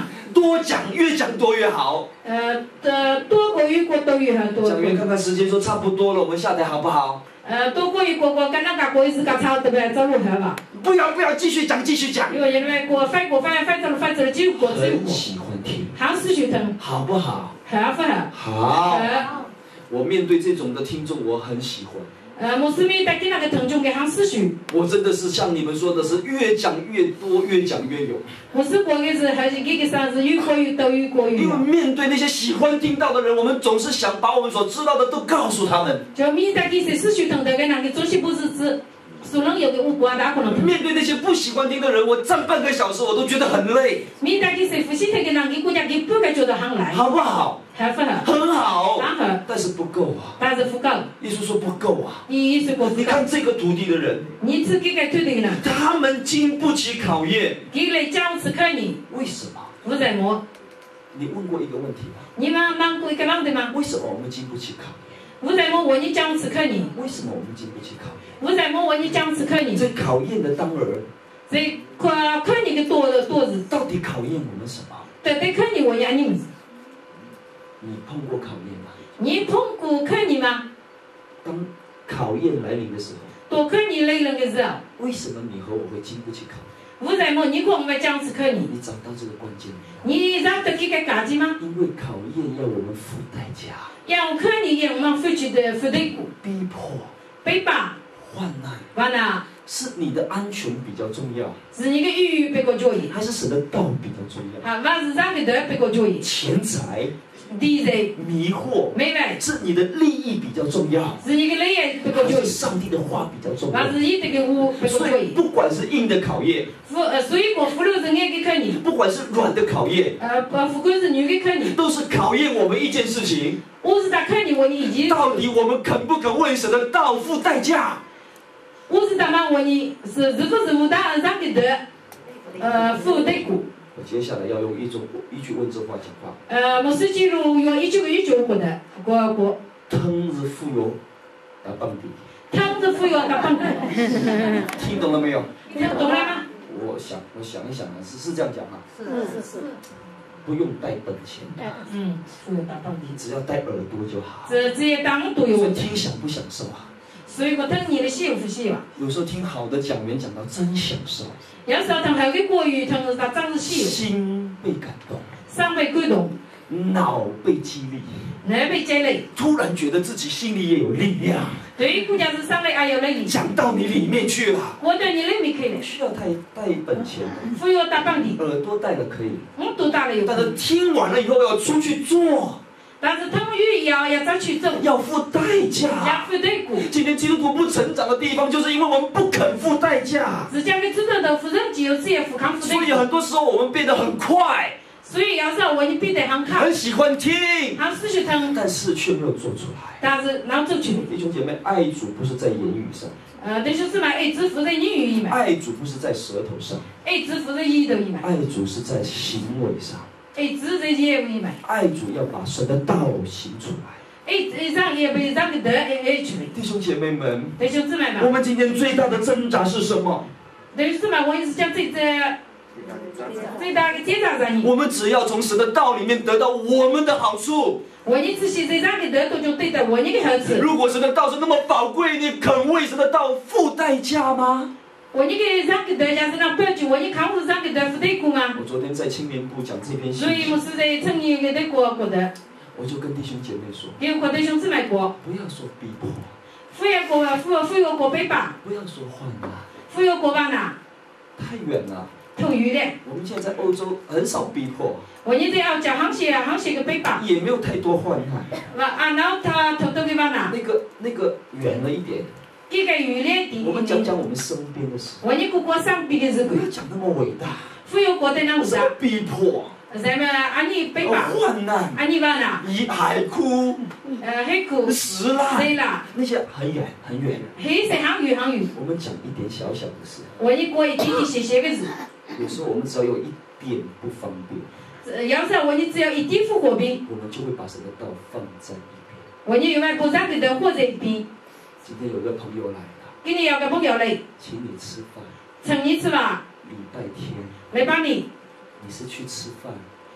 多讲，越讲多越好。 呃的多过越过都越好多。 讲员看看时间，说差不多了，我们下台好不好？ 呃，多过越过过，跟那个过一次搞差，对不对？走路好吧？ 不要不要，继续讲，继续讲。 因为因为过翻过翻翻走了翻走了，继续过继续很过。 喜欢听， 好思绪疼， 好不好？ 好不好？ 好。 好。 我面对这种的听众，我很喜欢。 呃，穆斯林带给那个听众给好思绪。 我真的是像你们说的是越讲越多，越讲越有。 我是过的是还是给个啥子越过越多，越过越因为有。 面对那些喜欢听到的人，我们总是想把我们所知道的都告诉他们。 就米带给谁思绪疼的，给那个中西部是指。所能有个五瓜大可能。 面对那些不喜欢听的人，我站半个小时我都觉得很累。 米带给谁呼吸的，给那个国家给不该觉得很累。 好不好？ 好不好？ 很好。 很好。 但是不够啊。 但是不够。 耶稣说不够啊。 耶稣说不够。 你看这个土地的人， 你只给个土地的人， 他们经不起考验。 给来讲是可以。 为什么？ 为什么？ 你问过一个问题吗？ 你们问过一个问题吗？ 为什么我们经不起考验？ 为什么我你讲是可以？ 为什么我们经不起考验？ 为什么我你讲是可以？ 这考验的当儿， 这可可以的多的多日， 到底考验我们什么？ 对对，可以我压你们。 你碰过考验吗？ 你碰过可以吗？ 当考验来临的时候， 多可以来临的时候， 为什么你和我会经不起考验？ 为什么你跟我们讲是可以？ 你找到这个关键了吗？ 你让得这个价值吗？ 因为考验要我们付代价， 要可以让我们付出的付得过， 逼迫、 被扒、 患难， 完了， 是你的安全比较重要， 是你的欲被过交易， 还是神的道比较重要？ 啊，还是让你的被过交易， 钱财、 地财、 迷惑， 没没， 是你的利益比较重要， 是你的利益被过交易， 还是上帝的话比较重要？ 还是你这个我被过所交易， 以不管是硬的考验， 付呃，所以我付了是硬的可以， 不管是软的考验， 呃，不不管是女的可以， 都是考验我们一件事情： 我是在看你我已经， 到底我们肯不肯为神的道付代价？ 我是在问我你是是不是我当让你的呃付得过？ 我接下来要用一种一句温州话讲话。 呃，我是记录用一句一句过的，过过。 汤是富有打棒底。 汤是富有打棒底。 听懂了没有？ 听懂了吗？ 我想，我想一想啊，是是这样讲啊。 是是是。 不用带本钱。 嗯，富有打棒底。 你只要带耳朵就好。 这这些当都有问题。 听享不享受啊？ 所以我等你的喜不喜欢？ 有时候听好的讲员讲到真享受。 有时候听好的国语，听是他真是喜。 心被感动。 心被感动。 脑被激励。 脑被激励。 突然觉得自己心里也有力量。 对，国家是上来还有力量。 讲到你里面去了。 我到你里面去了。 不需要带带本钱的。 富有打棒底。 耳朵带了可以。 耳朵带了有。 但是听完了以后要出去做。 但是听语要要早去做， 要付代价。 要付代价。 今天基督徒不成长的地方，就是因为我们不肯付代价。 是讲你知道的，付人就有事业付康付代价。 所以很多时候我们变得很快。 所以有时候我你变得很快。 很喜欢听。 很喜欢听。 但是却没有做出来。 但是拿做出来。 弟兄姐妹，爱主不是在言语上。 呃，弟兄姊妹，爱主不是言语里面。 爱主不是在舌头上。 爱主不是意头里面。 爱主是在行为上。 爱主在业务里面。 爱主要把神的道行出来。 爱让也被让的德爱爱出来。 弟兄姐妹们， 弟兄姊妹们， 我们今天最大的挣扎是什么？ 弟兄姊妹，我也是讲这这最大的挣扎在你。 我们只要从神的道里面得到我们的好处。 我你只是在让的德都就对待我你的好处。 如果神的道是那么宝贵，你肯为神的道付代价吗？ 我你给让给大家是那标准，我你看我是让给大家付代价吗？ 我昨天在青年部讲这篇信息， 所以我是在青年给的过过的。 我就跟弟兄姐妹说， 给我弟兄姊妹过， 不要说逼迫， 不要过不不要过被扒， 不要说患难， 不要过患难， 太远了。 太远了。 我们现在在欧洲很少逼迫， 我你在澳洲航线航线个被扒， 也没有太多患难。 那啊，然后他偷偷给患难， 那个那个远了一点。 这个远了点。 我们讲讲我们身边的事。 我你过过身边的事， 不要讲那么伟大。 不要过得那么大。 逼迫。 什么？安尼被扒。 患难。 安尼患难。 以海枯。 呃，海枯。 石烂。 石烂。 那些很远很远。 黑色很远很远。 我们讲一点小小的事。 我你过一点点小小的事。 有时候我们只要有一点不方便。 有时候我你只要一点不方便， 我们就会把神的道放在一边。 我你永远不让你的放在一边。 今天有个朋友来了。 今天有个朋友来。 请你吃饭。 请你吃饭。 礼拜天。 礼拜天。 你是去吃饭，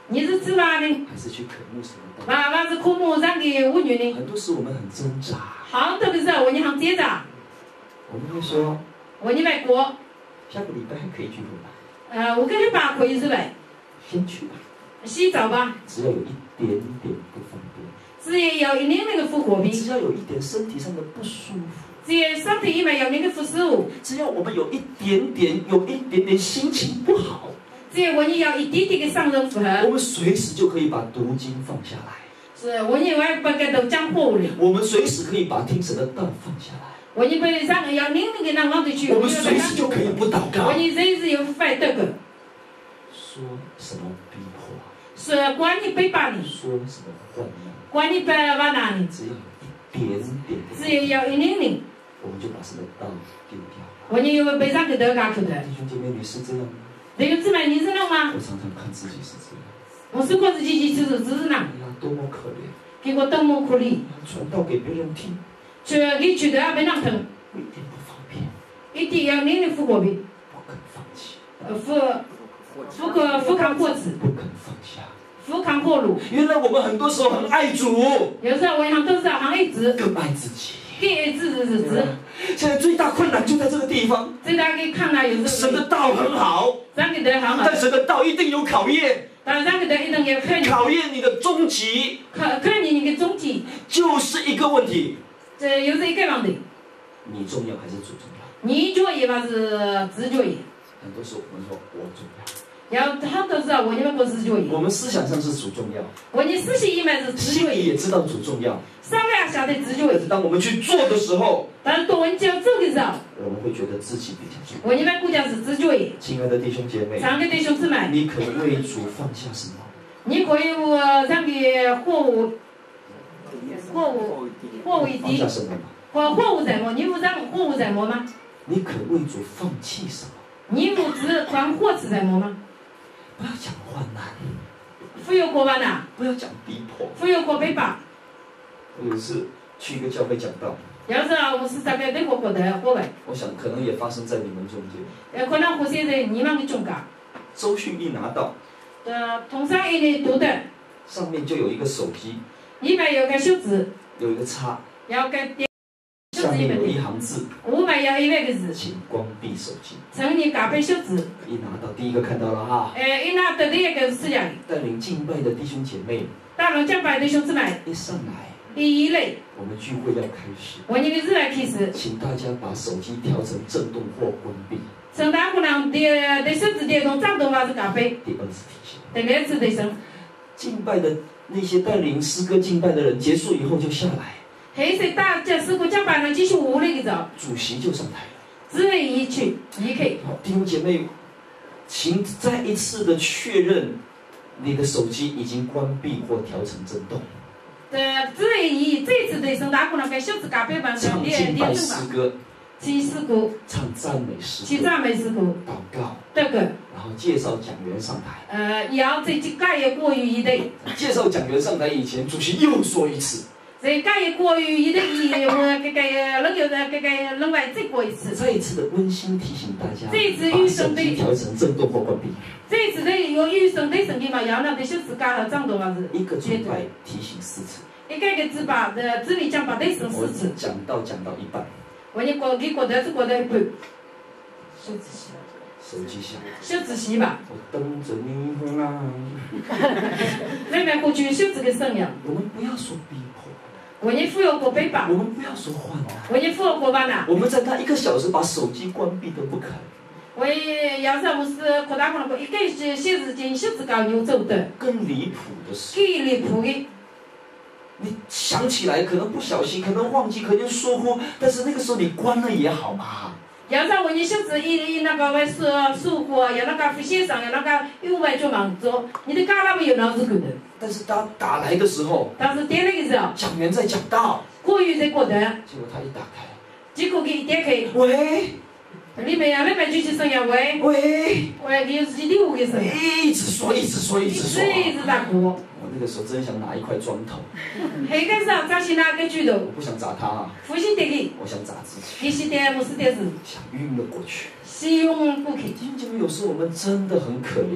你是吃饭的， 还是去渴慕什么道？ 娃娃是渴慕上帝话语的。 很多时我们很挣扎。 好多的时候，我你很挣扎。 我们会说， 我你外国， 下个礼拜还可以聚会吧？ 呃，我跟你爸可以是来， 先去吧。 洗澡吧。 只要有一点点不方便， 只要有一点点的不和平， 只要有一点身体上的不舒服， 只要身体里面有那个不舒服， 只要我们有一点点有一点点心情不好， 只要我们有一点点的上人符合， 我们随时就可以把读经放下来。 是我认为不该都讲话的。 我们随时可以把听神的道放下来。 我认为上要灵灵的让我们去， 我们随时就可以不祷告。 我认随时有反对的。 说什么逼迫？ 说管你背叛你。 说什么患难？ 管你白往哪里？ 只要有一点点， 只要有一点点， 我们就把神的道丢掉。 我认为背上给得嘎去的。 弟兄姐妹，你是这样吗？ 弟兄姊妹，你是那吗？ 我常常看自己是这样。 我是过自己其实只是那。 哎呀，多么可怜！ 给我多么可怜！ 传道给别人听， 却给觉得要被让疼， 一点不方便， 一定要灵的复活比， 不肯放弃， 呃，复复可复康破子， 不肯放下。 复康破路。 原来我们很多时候很爱主， 有时候我想都是行一直， 更爱自己。 更爱自自自自。 现在最大困难就在这个地方。 最大的看来有时神的道很好， 咱给得很好， 但神的道一定有考验。 但咱给得一定要看你， 考验你的终极， 看看你那个终极， 就是一个问题。 这又是一个问题。 你重要还是主重要？ 你觉得还是自觉得？ 很多时候我们说我重要。 要很多时候我你们不自觉得。 我们思想上是主重要， 我你思想里面是自觉心里也知道主重要， 上面晓得自觉得。 但是当我们去做的时候， 但是当我们就做的时候， 我们会觉得自己比较重要。 我你们估计是自觉的。 亲爱的弟兄姐妹， 上个弟兄姊妹， 你可为主放下什么？ 你可以我上个货物，货物，货物一放滴， 下什么吗？ 货货物在么？你不让货物在么吗？ 你可为主放弃什么？ 你不只管货子在么吗？ 不要讲患难， 富有过吧呐？ 不要讲逼迫。 富有过背吧？ 我有一次去一个教会讲道， 有时候我是这边对我觉得好呗， 我想可能也发生在你们中间。 呃，可能我现在你们的中间， 周讯一拿到， 呃，通上一年读的， 上面就有一个手机， 里面有个小字， 有一个叉， 要个点， 下面有一行字， 五百要一百个字， 请关闭手机。 成年加倍小字， 一拿到，第一个看到了哈。 呃，一拿得的一个是这样， 带领敬拜的弟兄姐妹， 大龙讲白的兄弟们， 一上来， 第一类， 我们聚会要开始， 我你的日来开始， 请大家把手机调成震动或关闭。 成大可能的的手指电动震动还是加倍， 第二次提醒， 第二次的声， 敬拜的那些带领诗歌敬拜的人结束以后就下来， 黑色大家师傅讲白了继续无那个着， 主席就上台了。 只能一去一去。 好，弟兄姐妹，请再一次的确认，你的手机已经关闭或调成震动。 呃，只能以这次的声大可能跟小子加倍版的唱连敬拜连正吧， 诗歌， 七诗歌， 唱赞美诗七歌， 赞美诗歌， 祷告， 这个然后介绍讲员上台。 呃，要这几个也过于一的， 介绍讲员上台以前，主席又说一次， 这个也过于一的，我这个能有的这个另外再过一次。 再一次的温馨提醒大家， 这次把预生的手机调成震动或关闭。 这次的有预生的神经嘛，要那的小自家和震动嘛是。 一个礼拜提醒四次。 一个个只把的只里讲把的声四次。 讲到讲到一半， 我你过给过的是过的一半。小仔细。 手机响。 小仔细吧。 我等着你啊。 妹妹过去小子个声呀。 我们不要说逼迫。 我你富有过背吧。 我们不要说患难。 我你富有过吧呐。 我们在那一个小时把手机关闭都不肯。 我要是我是扩大可能一个些些时间小子搞牛走的。 更离谱的是。 更离谱的。 你想起来可能不小心，可能忘记，可能疏忽，但是那个时候你关了也好嘛。 要是我你小子一一那个为是疏忽，要那个先生，要那个右外就忙做，你的干那么有脑子够的。 但是当打来的时候， 当时点那个时候， 讲员在讲道， 过于在过的， 结果他一打开， 结果给一点开， 喂， 里面呀，里面就去声呀，喂， 喂， 喂，你自己的屋个声， 一直说，一直说，一直说， 一直在过。 我那个时候真想拿一块砖头。 那个时候咱是哪个举头？ 我不想砸他啊。 呼吸得给。 我想砸自己。 呼吸得不是的是。 想晕了过去。 吸晕过去。 弟兄姐妹，有时候我们真的很可怜。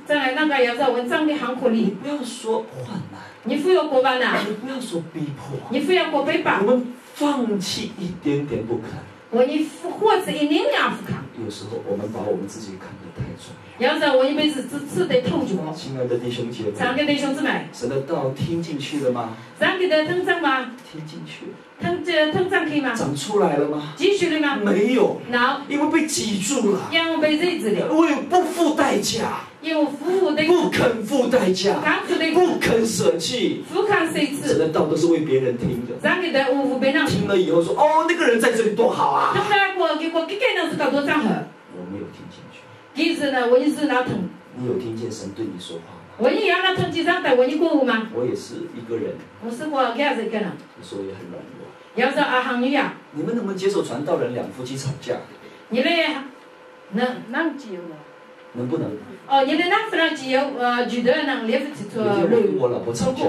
再来那个要在文章的行苦你里， 不要说患难， 你不要过患难， 你不要说逼迫， 你不要过背我包， 们放弃一点点不肯。 我你或者一零两不看， 有时候我们把我们自己看得太重要。 要是我一辈子只吃得透脚， 亲爱的弟兄姐妹， 上给弟兄姊妹， 神的道听进去了吗？ 上给的成长吗？ 听进去了。 成这成长去吗？ 长出来了吗？ 继续了吗？ 没有， 那因为被挤住了， 因为被日子了， 为不付代价， 因为服务的不肯付代价， 刚付的不肯舍弃。 不看谁神吃， 的道都是为别人听的， 上给的无无别人。 听了以后说：“哦，那个人在这里多好啊从来过给我给给人是搞多长好，！” 我没有听进去。 其实呢，我也是那疼， 你有听见神对你说话吗？ 我也要那疼几张带我你过午吗？ 我也是一个人， 我是我给是一个人， 有时候也很软弱。 要是阿行女呀， 你们能不能接受传道人两夫妻吵架？ 你来能能自由了。 能不能？ 哦，你来那非常自由，呃，觉得能立不起做有天我跟路。 我老婆吵架，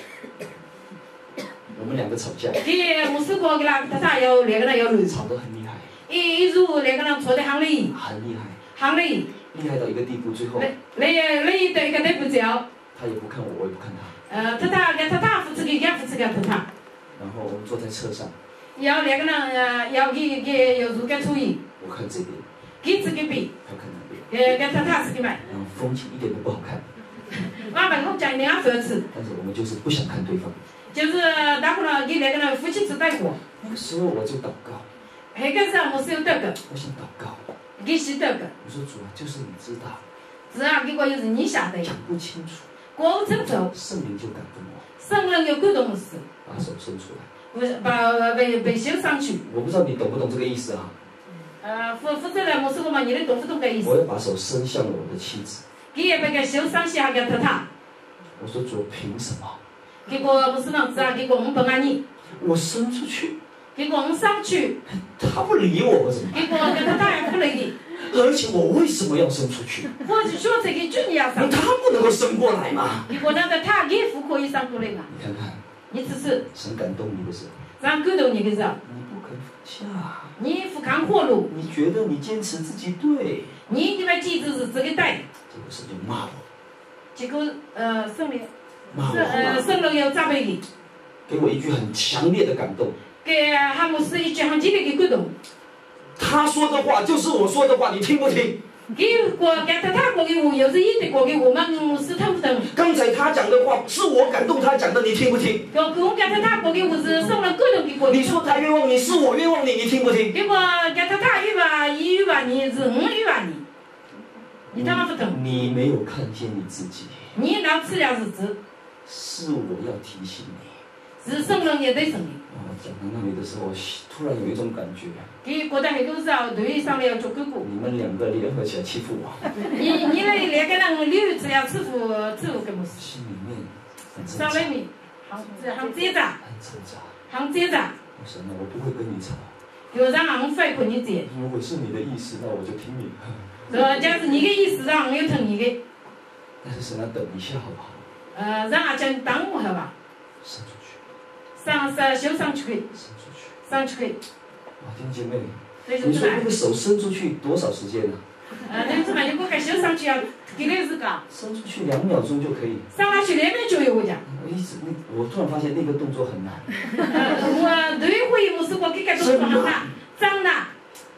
我们两个吵架， 给我是过给他他他要两个人要路， 吵得很厉害， 一一如两个人坐在行里， 很厉害， 行里， 厉害到一个地步，最后来来来一对一个对不着， 他也不看我，我也不看他， 呃，他他给他他扶持给给扶持给他他， 然后我们坐在车上， 要两个人呃要给给要如给注意， 我看这边， 给自己比， 他看那边， 给给他他自己买， 然后风景一点都不好看， 我把我讲两个次， 但是我们就是不想看对方。 就是大可能给两个人夫妻只带过， 那个时候我就祷告， 那个时候我是有得个， 我想祷告， 给是得个， 我说主啊，就是你知道， 是啊，给我又是你晓得， 讲不清楚， 过程中圣灵就感动我， 圣人有感动的事， 把手伸出来。 不把被被修上去， 我不知道你懂不懂这个意思啊？ 呃，负负责人我说过嘛，你的懂不懂个意思？ 我要把手伸向了我的妻子， 给也被个修上去，还给他他， 我说主凭什么？ 结果不是那样子啊，结果我们不爱你， 我伸出去， 结果我们上去， 他不理我，我怎么办？ 结果跟他他也不理你， 而且我为什么要伸出去？ 或者说这个主你要上， 他不能够伸过来吗？ 结果那个他也不可以上过来嘛， 你看看， 你只是神感动你的时候， 让感动你的时候， 你不肯放下， 你不看活路， 你觉得你坚持自己对， 你他妈记住是自己对， 这个神就骂我， 结果呃圣灵骂是呃我， 圣人要责备你， 给我一句很强烈的感动。 给他们是一句很激烈的感动。 他说的话就是我说的话，你听不听？ 给过给他他过给我，又是一的过给我们是疼不疼？ 刚才他讲的话是我感动他讲的，你听不听？ 给我给他他过给我是圣人感动给过。 你说他冤枉你，是我冤枉你，你听不听？ 结果给他他冤枉一冤枉你，是我冤枉你，你他妈不懂。 你没有看见你自己， 你老吃了日子， 是我要提醒你。 是圣人也对圣人。 我讲到那里的时候，我突然有一种感觉， 给觉得很多时候对上来要做哥哥。 你们两个联合起来欺负我， 你你那两个人留治疗支付支付给我是。 心里面很挣上扎， 来面，很很挣扎， 很挣扎。 很挣扎。 我神啊，我不会跟你吵。 有让俺们反馈你这， 如果是你的意思，那我就听你的。 呃，假如你的意思让俺有听你的， 但是神啊，等一下好不好？ 呃，让俺讲耽误好吧？ 伸出去， 上上修上去可以， 伸出去。 上去可以。 哇，弟兄姐妹， 对兄弟们， 你说那个手伸出去多少时间呢、 呃，对兄弟们，如果该修上去要给那是讲， 伸出去两秒钟就可以。 上哪去两秒就有我讲。 我一直，我突然发现那个动作很难。 呃，我对会我是我给个动作很大，长大，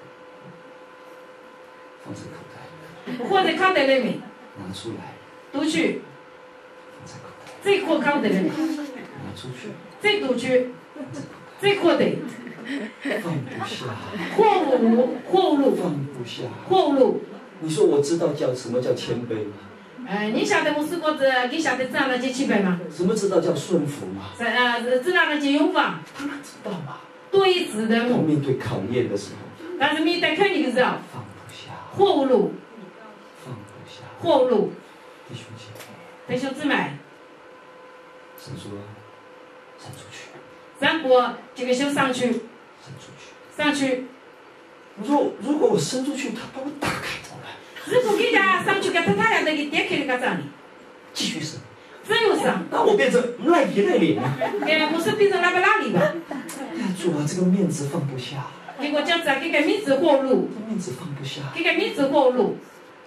放在口袋， 或者靠在里面， 拿出来， 读去， 放在口袋， 最可靠在里面， 拿出去， 最读去，最可得， 放不下， 货物路，货物路， 放不下。 货物路。 你说我知道叫什么叫谦卑吗？ 呃，你晓得我是个子，你晓得这样的几七百吗？ 什么知道叫顺服吗？ 是呃，这样的几勇往， 当然知道嘛。 对子的到路， 面对考验的时候， 但是面对看你的时候， 放不下， 货物路， 放不下。 货物路， 弟兄姐妹， 弟兄姊妹， 神说，伸出去， 让我这个手上去， 伸出去。 上去。 我说，如果我伸出去，他把我打开怎么办？ 如果给他上去，给他他俩那个点开那个这里， 继续伸， 只有上， 那我变成赖皮赖脸了。 呃，不是变成那个哪里吧？ 哎呀，主啊，这个面子放不下， 结果讲子啊，给个面子货路， 这面子放不下。 给个面子货路，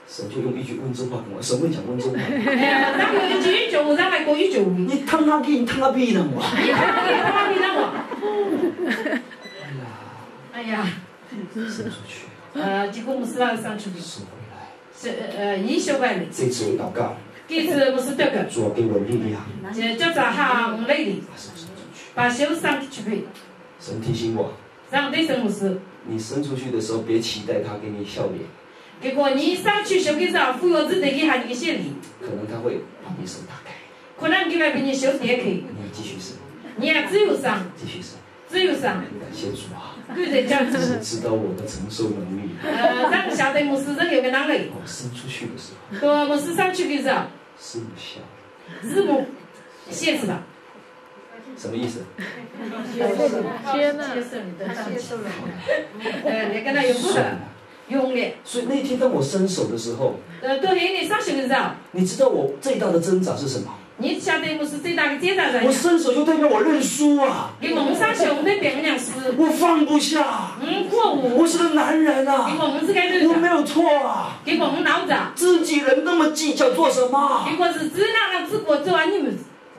神就用一句温州话跟我，神会讲温州话。 哎，咱有一句就咱来讲一句。 你烫他屁，你烫他屁呢我。 你烫他屁，烫他屁呢我。哎呀， 伸出去。 呃，结果牧师让上出去。 收回来。 是呃，一收回来。 这次我祷告。 这次牧师祷告。 主给我力量。 就叫做行力力。把手伸出去。 神提醒我。 让对神牧师。 你伸出去的时候，别期待他给你笑脸。 结果你上去手给上，扶摇子得给他一个谢礼。 可能他会把你手打开。 可能给他把你手打开。 你要继续伸。 你要只有上。 继续伸。 只有上。 感谢主啊。 对对，这样子。 知道我的承受能力。 呃，让晓得牧师人有个能力。 我伸出去的时候。 对，牧师上去的时候。 师母笑。 师母，谢是吧？ 什么意思？ 接纳，接受你的接受了。呃，你跟他有不的用力。 所以那天当我伸手的时候， 呃，对你上手的时候， 你知道我最大的挣扎是什么？ 你晓得牧师最大的挣扎是？ 我伸手就代表我认输啊！ 你蒙上手，我对别人讲是。 我放不下。 嗯，过午。 我是个男人啊。 你蒙是该对的。 我没有错啊。 你蒙脑子。 自己人那么计较做什么？ 结果是只让让自国做完你们。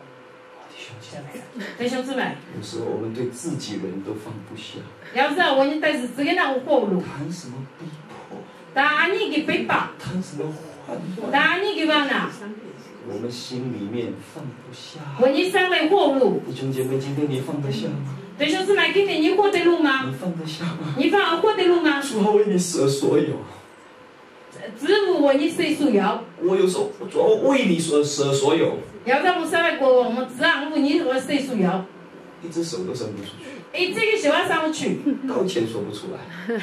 弟兄姊妹， 有时候我们对自己人都放不下。 要知道，我们但是这个人活路。 谈什么逼迫？ 谈你给背包。 谈什么환乱？ 谈你给完了。 我们心里面放不下。 我你上来活路。 弟兄姐妹，今天你放得下吗？ 弟兄姊妹，今天你活得路吗？ 你放得下吗？ 你放活得路吗？ 主啊，为你舍所有。 只无为你舍所有。 我有时候，主要为你所舍所有。 要让我们稍微过，我们只让为你而舍所有。 一只手都伸不出去。 哎，这个手还上不去。 道歉说不出来。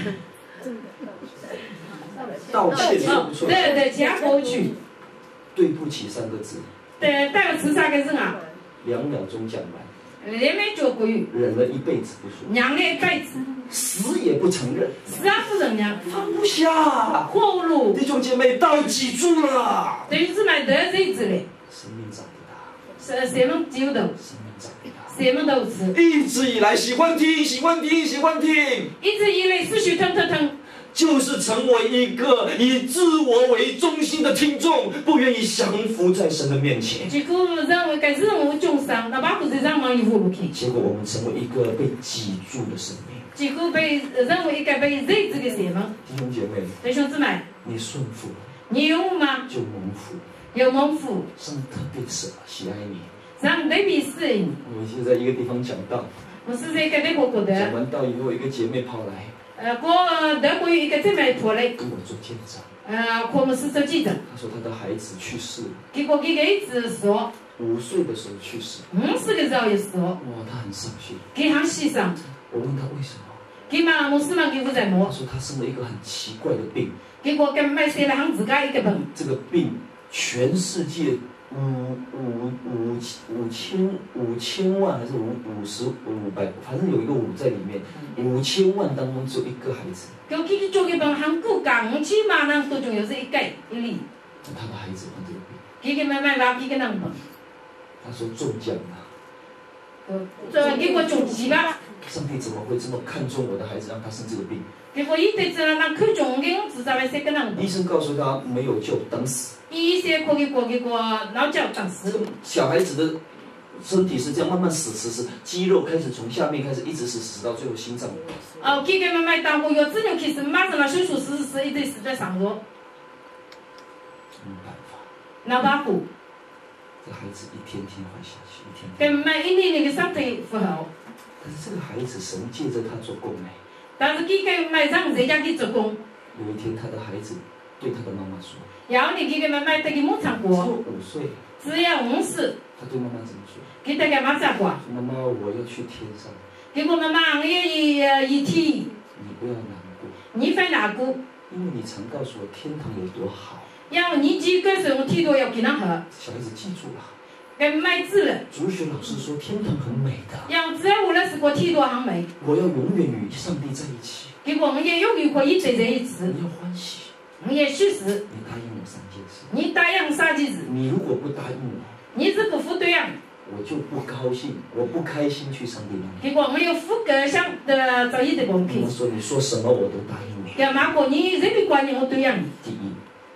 道歉说不出来。 对对，讲过去。 对不起三个字。 对，带我吃啥个人啊？ 两秒钟讲完。 连没做过语。 忍了一辈子不说。 娘了一辈子。 死也不承认。 死啊不承认。 放不下。 活路。 弟兄姐妹，到记住了。 弟兄姊妹，得这子嘞。 生命长不大。 是什么只有的？ 生命长不大。 什么都吃。 一直以来喜欢听，喜欢听，喜欢听。 一直以来思绪腾腾腾。 就是成为一个以自我为中心的听众，不愿意降服在神的面前。 结果认为该任务重伤，那把不是让忙一服不起。 结果我们成为一个被挤住的生命。 结果被认为一个被认知的生命。 弟兄姐妹， 弟兄姊妹， 你顺服， 你有吗？ 就蒙福， 有蒙福。 上特别喜喜爱你。 上特别喜爱你。 我们现在一个地方讲道， 我是在跟那个国的。 讲完道以后，一个姐妹跑来。 呃，我德国有一个姐妹跑来跟我做见证。 呃，我们是做见证。 她说她的孩子去世了。 结果给儿子说。 五岁的时候去世。 五岁的时候也说。 哇，她很伤心。 给很牺牲。 我问她为什么。 给嘛，牧师们给我在摸。 她说她生了一个很奇怪的病。 结果跟麦生了很自家一个病。 这个病，全世界。五五五五千五千万还是五五十五百，反正有一个五在里面。五千万当中只有一个孩子。 究竟做嘅病，韩国讲五千万人都仲有是一个一例。 他的孩子患这个病。 佢嘅慢慢話佢嘅人病。 他說中獎了。 呃，結果中獎吧。 上帝怎麼會這麼看重我的孩子，讓他生這個病？ 結果伊對這人看重嘅，我至少係識個人。 醫生告訴他沒有救，等死。 醫生看結果，結果腦腳等死。 小孩子的身體是這樣慢慢死死死，肌肉開始從下面開始一直死死到最後心臟。 哦，佢嘅慢慢當過藥，只能其實馬上嚟手術死死一直死在上落。 沒辦法。 冇辦法。 這孩子一天天壞下去，一天天。 跟埋一年年嘅身體不好。 但是這個孩子神借着他做工呢。 但是佢嘅埋讓人家去做工。 有一天，他的孩子對他的媽媽說：“ 然後你佢嘅媽媽對佢冇唱過。” 只有五歲。 只有五歲。 他對媽媽怎麼說？ 佢對佢媽講過：“ 媽媽，我要去天上。” 結果媽媽，我要去一天。 你不要難過。 你非難過。 因為你常告訴我天堂有多好。 因為你只告訴我天堂有幾難好。 小孩子記住了。 給買字了。 主學老師說天堂很美的。 要只要我老師過天堂很美。 我要永遠與上帝在一起。 結果我也永遠可以在在一起。 你要歡喜。 我也許是。 你答應我三件事。 你答應三件事。 你如果不答應我， 你是不負對啊。 我就不高興，我不開心去上帝那裡。 結果我有負個想的找一的不開心。 我說你說什麼我都答應你。 幹嘛過你任何觀念我都讓你。 第一。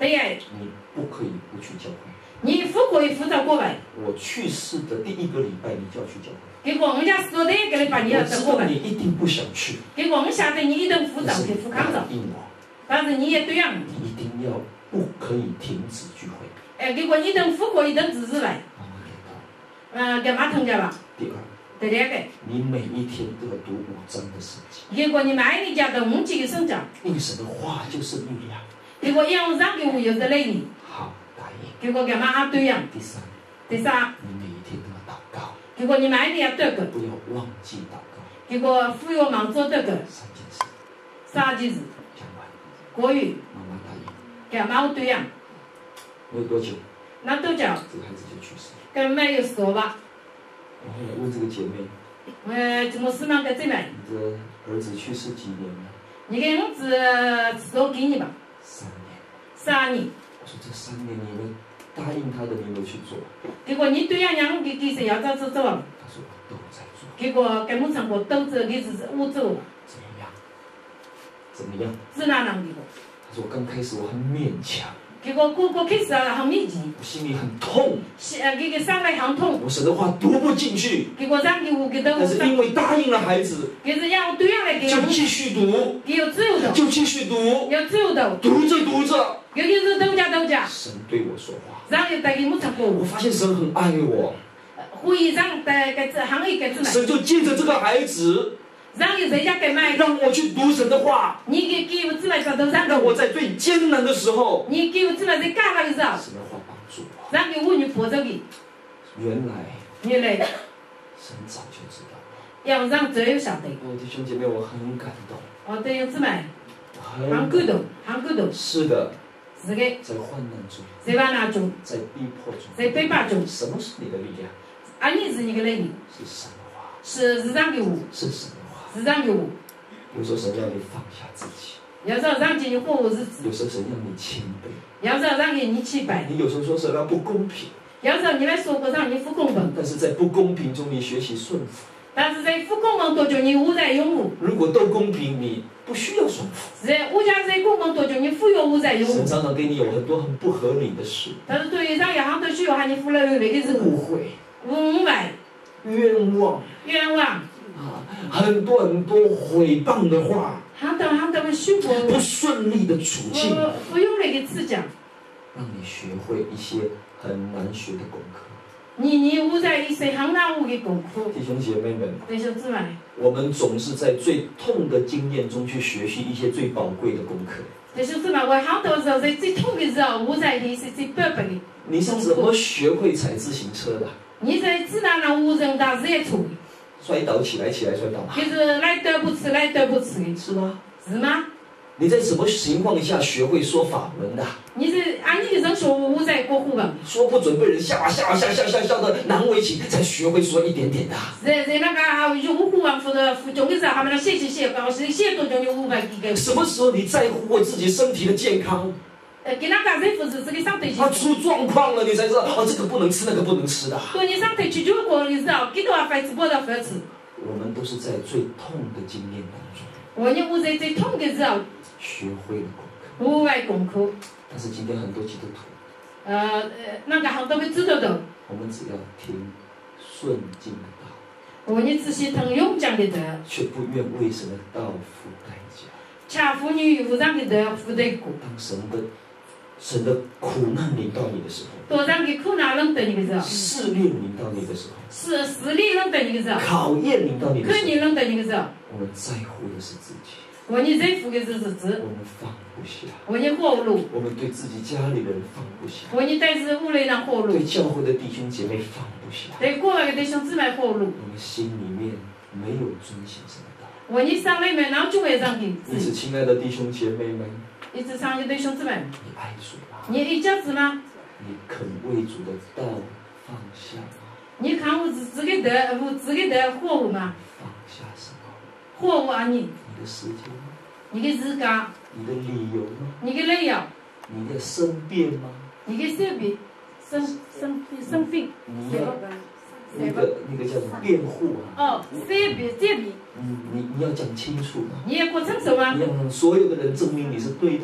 对呀。 你不可以不去教会。 你不可以不到国外。 我去世的第一个礼拜，你就要去教会。 结果我家死的一个礼拜，你要到国外。 你一定不想去。 结果我晓得你一定不到去不抗造。但是你也对呀。 你一定要不可以停止聚会。 哎，结果一定不可以停止来。嗯，干嘛停着吧？ 第二。 第二个。 你每一天都要读五章的圣经。 结果你每一天都五节的圣经。 因为神的话就是力量。 结果让上给我有的力量。 好，答应。 结果干嘛啊对呀？ 第三。 第三。 你每一天都要祷告。 结果你每一天要祷告。 不要忘记祷告。 结果不要忙做祷告。 三件事。 三件事。 讲完。 国语。 妈妈答应。 干嘛我对呀？ 没有多久。 那多久？这个孩子就去世了。 跟没有说吧。 我后来问这个姐妹。 呃，怎么是那个姐妹？ 你的儿子去世几年了？ 你给儿子说给你吧。 三年。 三年。 我说这三年你们答应他的，你有没有去做？ 结果你对呀，让给给谁要照着做啊？ 他说我都在做。 结果根本上我都做，给是我做了。 怎么样？怎么样？ 是哪能的？ 他说刚开始我很勉强。 结果哥哥开始啊很勉强。 我心里很痛。 是呃，这个上来很痛。 我神的话读不进去。 结果让给我给到。 但是因为答应了孩子。 可是让我对呀来给。 就继续读。 给有自由的。 就继续读。 有自由的。 读着读着。 尤其是都家都家。 神对我说话。 让有带给我唱歌。 我发现神很爱我。 会让带个这行业个子来。 神就借着这个孩子。 让有谁家给买？ 让我去读神的话。 你给给我自来说都让。 让我在最艰难的时候。 你给我自来在干那个时候。 神的话帮助我。 让给我女婆子给。 原来。 原来。 神早就知道了。 要让只有晓得。 哦，弟兄姐妹，我很感动。 哦，对，有姊妹。 很感动，很感动。 是的。 是的。 在患难中。 在患难中。 在逼迫中。 在逼迫中。 什么是你的力量？ 啊，你是你的力量。 是神的话。 是是让给我。 是神的话。 是让给我。 有时候神让你放下自己。 有时候让给你过我日子。 有时候神让你谦卑。 有时候让给你谦卑。 你有时候说神让不公平。 有时候你来说过让你不公平。 但是在不公平中，你学习顺服。 但是在不公平当中，你无在拥护。 如果都公平，你不需要顺服。 是，我讲在公平当中，你不要无在拥护。 神常常给你有很多很不合理的事。 但是对于让有很多需要喊你服了那个是误会、 误会、 冤枉、 冤枉啊，很多很多诽谤的话。 很多很多的虚伪。 不顺利的处境。 不用那个词讲。 让你学会一些很难学的功课。 你你无在一些很难学的功课。 弟兄姐妹们， 弟兄姊妹， 我们总是在最痛的经验中去学习一些最宝贵的功课。 弟兄姊妹，我很多时候在最痛的时候，我在的是最宝贵的。 你是怎么学会踩自行车的？ 你在自然的无人打日出。 摔倒起来，起来摔倒吗？ 就是来得不迟，来得不迟。 是吗？ 是吗？ 你在什么情况下学会说法文的？ 你是按你的人说，我在过户吧？ 说不准被人笑啊笑啊笑笑笑笑的难为情，才学会说一点点的。 在在那个有户王或者附中的时候，他们那写写写稿，是写多种的五百几个。 什么时候你在乎过自己身体的健康？ 呃，给那个人不是这个上头去。 他出状况了，你才知道哦，这个不能吃，那个不能吃的。 对你上头去就过的时候，给多少饭吃，多少饭吃。 我们都是在最痛的经验当中。 我呢，我在最痛的时候。 学会了功课， 户外功课。 但是今天很多基督徒， 呃呃，那个很多会知道的。 我们只要听顺境的道， 我呢只是听勇讲的道， 却不愿为神的道付代价。 恰妇女无让的道付代价。 当神的神的苦难临到你的时候， 多让的苦难临到你的时候， 试炼临到你的时候， 是试炼临到你的时候， 考验临到你的时候， 考验临到你的时候， 我们在乎的是自己。 我呢在乎的是自己。 我们放不下。 我呢活路。 我们对自己家里的人放不下。 我呢但是屋里人活路。 对教会的弟兄姐妹放不下。 对国外的弟兄姊妹活路。 我们心里面没有遵行神的道。 我呢上里面哪就会让你。 因此，亲爱的弟兄姐妹们， 因此，上的弟兄姊妹， 你爱主吗？ 你一家子吗？ 你肯为主的道放下吗？ 你看我自自己的我自己的货物吗？ 放下什么？ 货物啊你。 你的时间吗？ 你的时间。 你的理由吗？ 你的理由。 你的申辩吗？ 你的申辩，申申申辩。 你要那个那个叫什么辩护啊？ 哦，申辩辩辩。 嗯，你你要讲清楚吗？ 你要过清楚吗？ 你要让所有的人证明你是对的吗？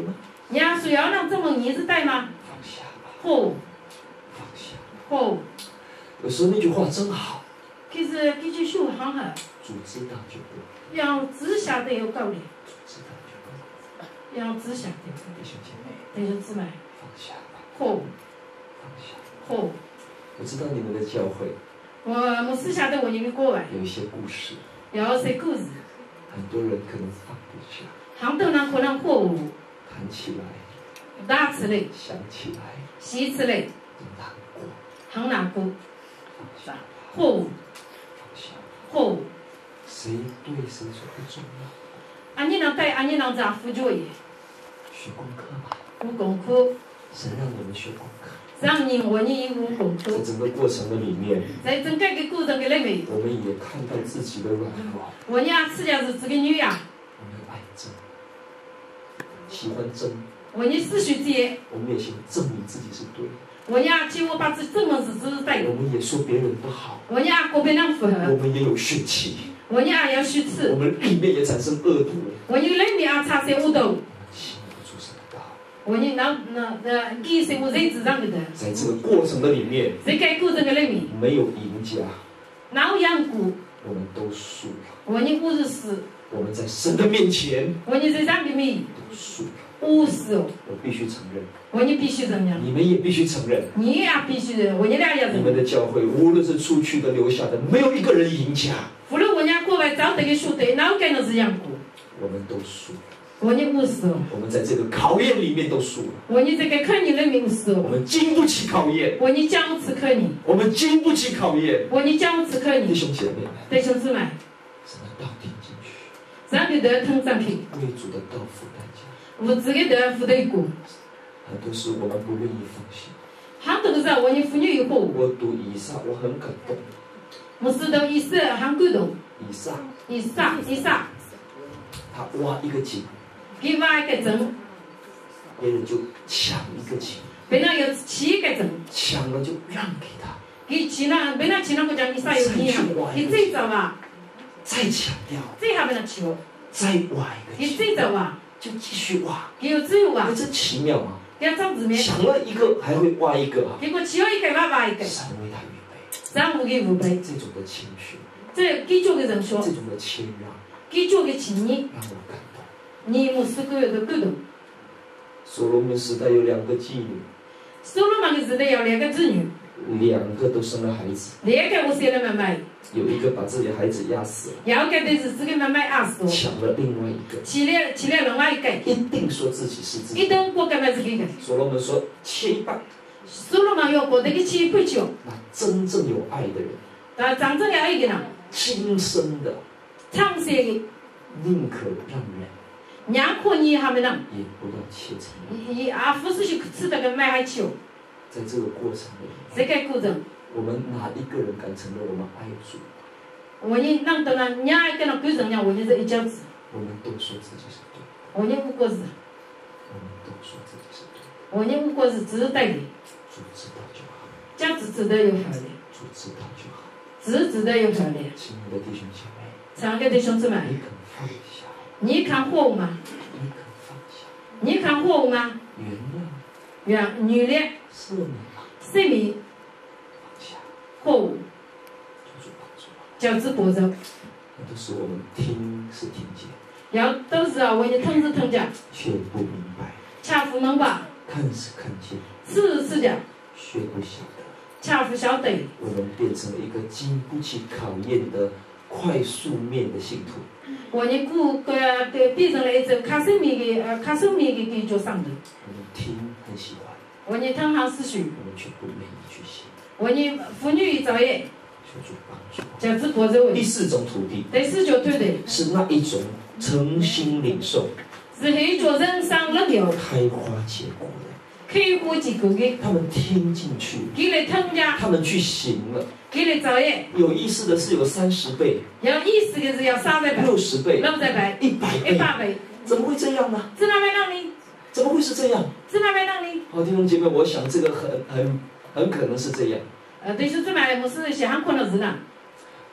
伢需要让这么儿子带吗？ 放下吧， 好， 放下。 好。 有时候那句话真好。 其实这句说很好。 主知道就够。 要只晓得有道理。 主知道就够。 要只晓得。 弟兄姐妹。 弟兄姊妹。 放下吧。 好。 放下。 好。 我知道你们的教会。 我我只晓得我你们国外。 有一些故事。 有些故事。 很多人可能放不下。 很多人可能货物。 谈起来。 打起来。 想起来。 洗起来。 难过。 很难过。 放下。 货物。 放下。 货物。 谁对谁说不重要？ 啊，你能带啊，你能咋辅助耶？ 学功课吧。 无功课。 神让我们学功课。 让你我你无功课。 在整个过程的里面， 在整个个过程的里面， 我们也看到自己的软弱。 我伢吃的是这个女呀。 我们爱争，喜欢争。 我你思绪节。 我们也想证明自己是对。 我伢请我把这证明是是对。 我们也说别人不好。 我伢个别人符合。 我们也有血气。 我伢要虚词。 我们里面也产生恶毒。 我你里面也产生恶毒。 信不出神的道。 我你那那那意思我认知上的。 在这个过程的里面， 在这个过程的里面， 没有赢家。 哪有赢过？ 我们都输了。 我你五十四。 我们在神的面前， 我你在上面都输了。 五十哦。 我必须承认。 我你必须承认。 你们也必须承认。 你也必须认，我你俩也承认。 你们的教会，无论是出去的、留下的，没有一个人赢家。 无论我伢国外找这个兄弟，哪有可能是赢过？ 我们都输了。 我你五十哦。 我们在这个考验里面都输了。 我你这个考验里面五十哦。 我们经不起考验。 我你讲不起考验。 我们经不起考验。 我你讲不起考验。 弟兄姐妹们。 弟兄姊妹。 什么道听进去？ 让你得听上去。 为主的道付代价。 我自己得付得过。 很多事我们不愿意放弃。 很多时候我你妇女以后。 我读以撒，我很感动。 我是读以撒很感动。 以撒。 以撒，以撒。 他挖一个井。 给挖一个井。 别人就抢一个井。 别人要起一个井。 抢了就让给他。 给起了，别人起了我讲以撒有你啊，你再找啊。 再抢掉。 再还别人起哦。 再挖一个井。 你再找啊。 就继续挖。 给有只有挖。 这奇妙啊！ 要张子面。 抢了一个还会挖一个啊。 结果起了一个挖挖一个。 神为他预备。 神为他预备。 这种的情绪。 这给这个人说。 这种的谦让。 给这个情谊。 让我感动。 你们是个的感动。 所罗门时代有两个妓女。 所罗门的时代有两个子女。 两个都生了孩子。 两个我生了妹妹。 有一个把自己的孩子压死了。 有一个就是自己妹妹压死了。 抢了另外一个。 抢了抢了另外一个。 一定说自己是自己。 一定我干嘛自己的。 所罗门说切一半。 所罗门要过这个切一半去哦。 那真正有爱的人。 啊，真正有爱的人。 今生的。 长生的。 宁可让人。 娘可你他们人。 也不要切成。 也啊，不是去吃那个买海去哦。 在这个过程里。 这个过程。 我们哪一个人敢承认我们爱主？ 我你让当然，伢一个人跟人家，我你是一家子。 我们都说自己是对。 我你五个字。 我们都说自己是对。 我你五个字只是对的。 主知道就好。 这样子值得有好的。 主知道就好。 只值得有好的。 亲爱的弟兄姐妹。 亲爱的兄弟们。 你肯放下？ 你看货物吗？ 你肯放下？ 你看货物吗？ 原谅。 原原谅。 赦免吧。 赦免。 放下。 货物。叫主保守。 很多时候我们听是听见。 要都是啊，我你听是听见。 却不明白。 恰不明白。 看是看见。 是是的。 却不晓得。 恰不晓得。 我们变成了一个经不起考验的快速面的信徒。 我你故个个变成了一种卡手面的呃卡手面的给做上头。 我们听很喜欢。 我你听行思绪。 我们却不愿意去信。 我你妇女早夜。 求主帮助。 叫主保守。 第四种土地。 第四种土地。 是那一种诚心领受。 是那种人生乐有。 开花结果的。 开花结果的。 他们听进去。 给你听见。 他们去行了。 给你早夜。 有意思的是有三十倍。 有意思的是要三十倍。 六十倍。 六十倍。 一百倍。 一百倍。 怎么会这样呢？ 怎么会让你？ 怎么会是这样？ 怎么会让你？ 好，弟兄姐妹，我想这个很很很可能是这样。 呃，对，是这么，我是想可能是呢。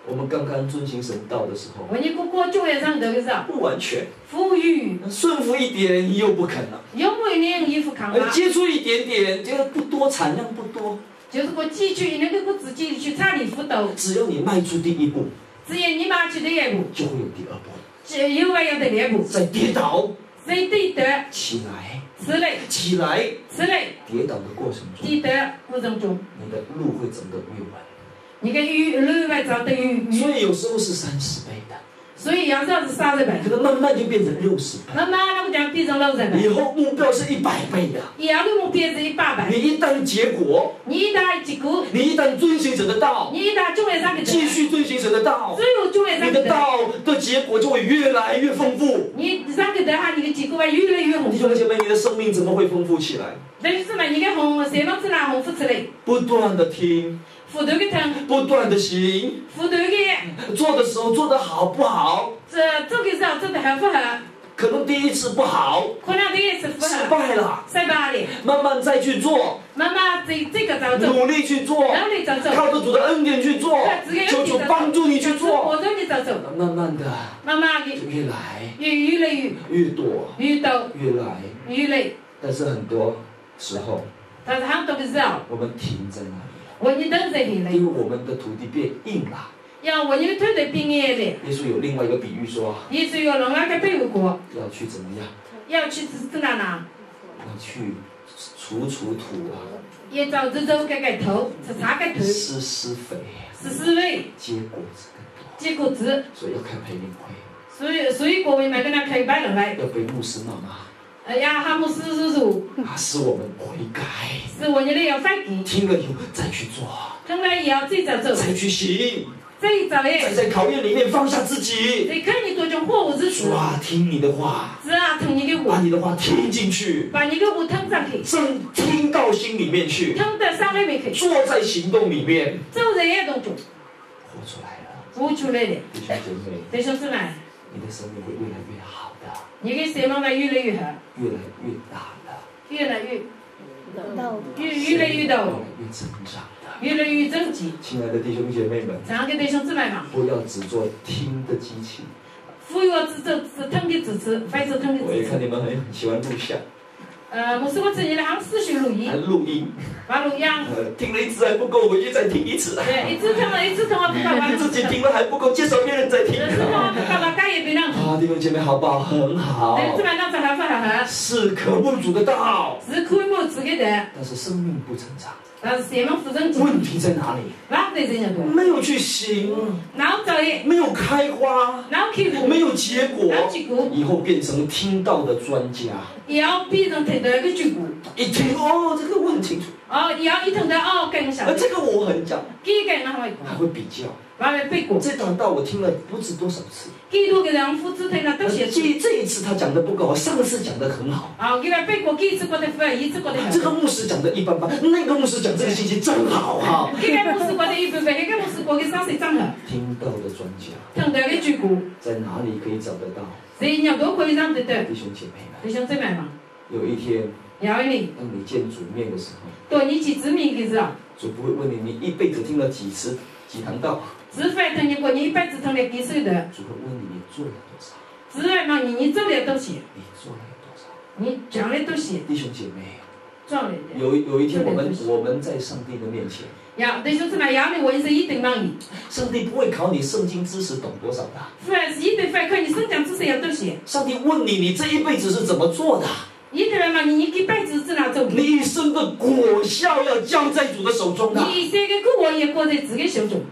我们刚刚遵行神道的时候， 我你过过教会上头的时候， 不完全， 富裕， 顺服一点又不肯了， 有每年衣服扛呃， 了， 接触一点点，这个不多，产量不多。 就是我寄去那个我自己去查理辅导， 只要你迈出第一步， 只要你迈出第一步， 就会有第二步， 只有还有第二步， 再跌倒， 再对的， 起来， 起来， 起来， 起来， 跌倒的过程中， 记得过程中， 你的路会走得越稳。 你个越路会走得越所远， 以有时候是三十倍的， 所以要是要是三十倍， 可能慢慢就变成六十倍， 那么那个讲变成六十倍， 以后目标是一百倍的。 以后的目标是一百倍， 你一旦结果， 你一旦结果， 你一旦遵行神的道， 你一旦教会上的继续遵行神的道， 最后教会上你的道的结果就会越来越丰富。 你上个的话，你的结果会越来越丰富。 弟兄姐妹，你的生命怎么会丰富起来？ 但是什么？你的红什么子拿红富出来？ 不断的听， 斧头个疼， 不断的行， 斧头个做的时候做得好不好？ 这这个时候做得合不合？ 可能第一次不好， 可能第一次不失合， 败了， 失败了， 慢慢再去做， 妈妈这这个早走， 努力去做， 努力早走， 靠着主的恩典去做，求主帮助你去做， 我说你早走， 慢慢的慢慢的就越来越越来越越多， 越多越来。 越来， 但是很多时候但是很多的时候， 我们停在那里， 我你等在你来， 因为我们的土地变硬了。 要我你腿腿变硬了， 耶稣有另外一个比喻说， 也是有另外一个比喻过， 要去怎么样？ 要去指指哪哪， 要去除除土啊， 也找这种改改头，是啥个头？ 施施肥， 是思维， 结果子更多。 结果子， 所以要开培灵会， 所以所以各位们跟他开摆了来， 要被牧师妈妈哎呀，哈姆斯叔叔， 啊，使我们悔改， 是我你的要反击， 听了以后再去做， 从来也要再走走， 再去行， 再走再哎， 在考验里面放下自己。 再看你多种货物之处主，啊，听你的话， 是啊，听你的把话， 你的话听进去， 把你的话吞上去， 正听到心里面去， 吞到上里面去， 做在行动里面， 走人也动作， 活出来了。 活出来了， 弟兄姐妹， 弟兄姊妹， 你的生命会越来越好的， 你的生命会越来越好， 越来越大的， 越来越到越越来越越多， 来越增长的。 越来越正气。 亲爱的弟兄姐妹们， 这样的弟兄姊妹们， 不要只做听的机器。 富有只走只吞的支持，非是吞的我也支持。 看你们很很喜欢录像， 呃，我是我自己的行思绪录音还，录音， 把录音， 呃，听了一次还不够，回去再听一次。 对，一次听了，一次听了不搞完， 你自己听了还不够，介绍别人再听。 一次听了不搞完，改也别人。 啊，弟兄姐妹，好不好？很好弟，兄姊妹，那这还不好好？ 是可不主的道， 是可以摸自己的， 但是生命不成长。 但是生命不正经， 问题在哪里？ 哪在这样多？ 没有去行， 脑走的， 没有开花， 脑开户， 没有结果脑，结果， 以后变成听到的专家。 要变成听到一个结果。 一听哦，这个我很清楚， 哦，要一听到哦，跟上而，这个我很讲， 几个人会还会比较。 完了背过， 这段道我听了不知多少次， 几多个人夫子听了都写出。 这这一次他讲的不够，上次讲的很好。 啊，给他背过几次觉得烦，一次觉得这个好。 牧师讲的一般般，那个牧师讲这个信息真好哈、 这个牧师觉得一般般，那个牧师觉得上谁长好。 听到的专家听到的结果， 在哪里可以找得到？ 所以你要都可以让得到。 弟兄姐妹们， 弟兄姊妹们， 有一天要你当你见主面的时候， 对你去知名的时候， 主不会问你你一辈子听了几次几堂道， 只会听你过，你一辈子听了几首的， 主会问你你做了多少， 只会问你你做了多少， 你做了多少。 你讲了多少， 弟兄姐妹， 做了的。 有有一天我们我们在上帝的面前， 要弟兄姊妹，要你问是一定满意， 上帝不会考你圣经知识懂多少的， 凡是一定会看你生长知识有多少， 上帝问你你这一辈子是怎么做的， 一定来问你你一辈子是哪做的。 你一生的果效要交在主的手中的， 你这个果也过在自己手中，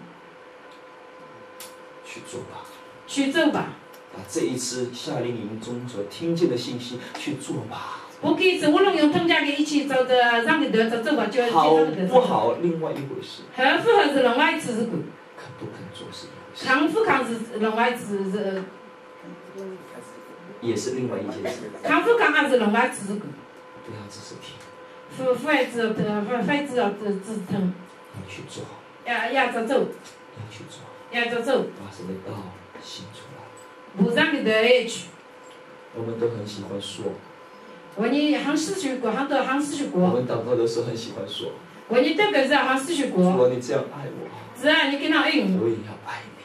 去做吧。 去做吧。 把这一次夏令营中所听见的信息去做吧。 不给是我拢用同家的一起走的，让你得走走吧，就好不好，另外一回事。 合不合是另外一次事故， 肯不肯做是一回事， 抗不抗是另外一次是， 也是另外一件事。 抗不抗还是另外一次事故。 不要只是听， 非非只呃非非只要只只听， 要去做， 要要走走， 要去做， 要走走， 把神的道行出来。 不让你得去。 我们都很喜欢说， 我你很失去过，很多很失去我过。 们祷告的时候很喜欢说， 我你这个是很失去主过， 啊，你这样爱我， 只要你跟他爱我， 我也要爱你。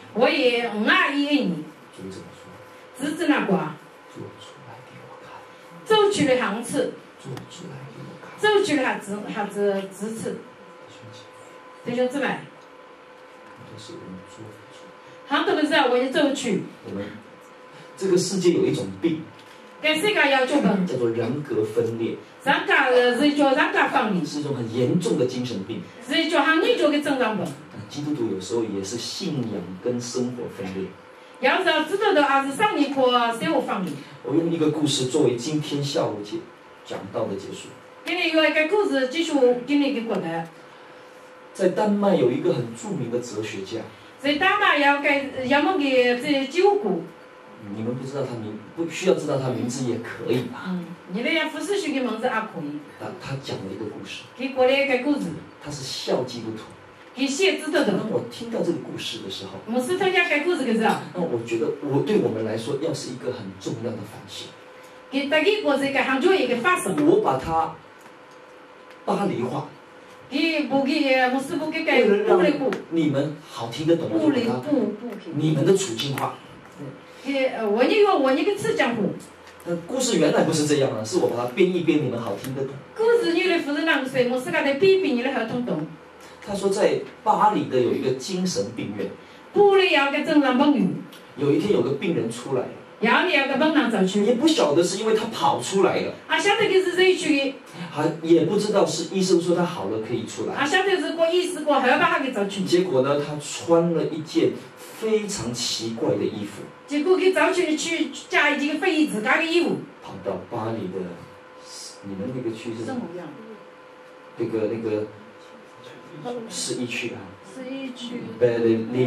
我也唔爱伊嘅你。 主怎么说？ 子子那话， 做出来给我看。 做出嚟行次， 做出来给我看。 做出嚟下子下子子次。弟兄姊妹， 都是我们做的出。 很多嘅时候我哋做出。 我们这个世界有一种病。 嘅世界有種病， 叫做人格分裂。 人格是叫人格分裂， 是一種很嚴重的精神病。 是一種很嚴重嘅精神病。 基督徒有時候也是信仰跟生活分裂。 有時候基督徒也是生活和生活分裂。 我用一個故事作為今天下午節講道的結束。 今日用一個故事結束今日嘅講道。 在丹麥有一個很著名的哲學家。 在丹麥有個有麼嘅這教古。 你們不知道他名，不需要知道他名字也可以吧？ 嗯，你哋要不是學嘅名字也可以。 他他講了一個故事。 佢講了一個故事。 他是笑基督徒。 佢笑基督徒。 當我聽到這個故事的時候， 我是聽講個故事嘅時候， 那我覺得我對我們來說，要是一個很重要的反省。 佢對佢講是一個很重要嘅發生。 我把它巴黎化。 佢不佢我是不給佢布里布。 你們好聽得懂， 布里布布。 你們的處境化。 呃，我那個我那個詞講過。 但故事原來不是這樣啊，是我把它編一編，你們好聽得懂。 故事原來不是那樣說，我是講的編編你們好聽懂。 他說在巴黎的有一個精神病院。 巴黎有個精神病院。 有一天有個病人出來了。 有一天有個病人走去。 也不曉得是因為他跑出來了。 啊，曉得佢是誰去的。 還也不知道是醫生說他好了可以出來。 啊，曉得是過醫師過後把他給走去。 結果呢，他穿了一件非常奇怪的衣服。 結果佢走去去加一件非自家的衣服。 跑到巴黎的，你們那個區是？ 什麼樣？ 那個那個十一區啊。 十一區。 呃，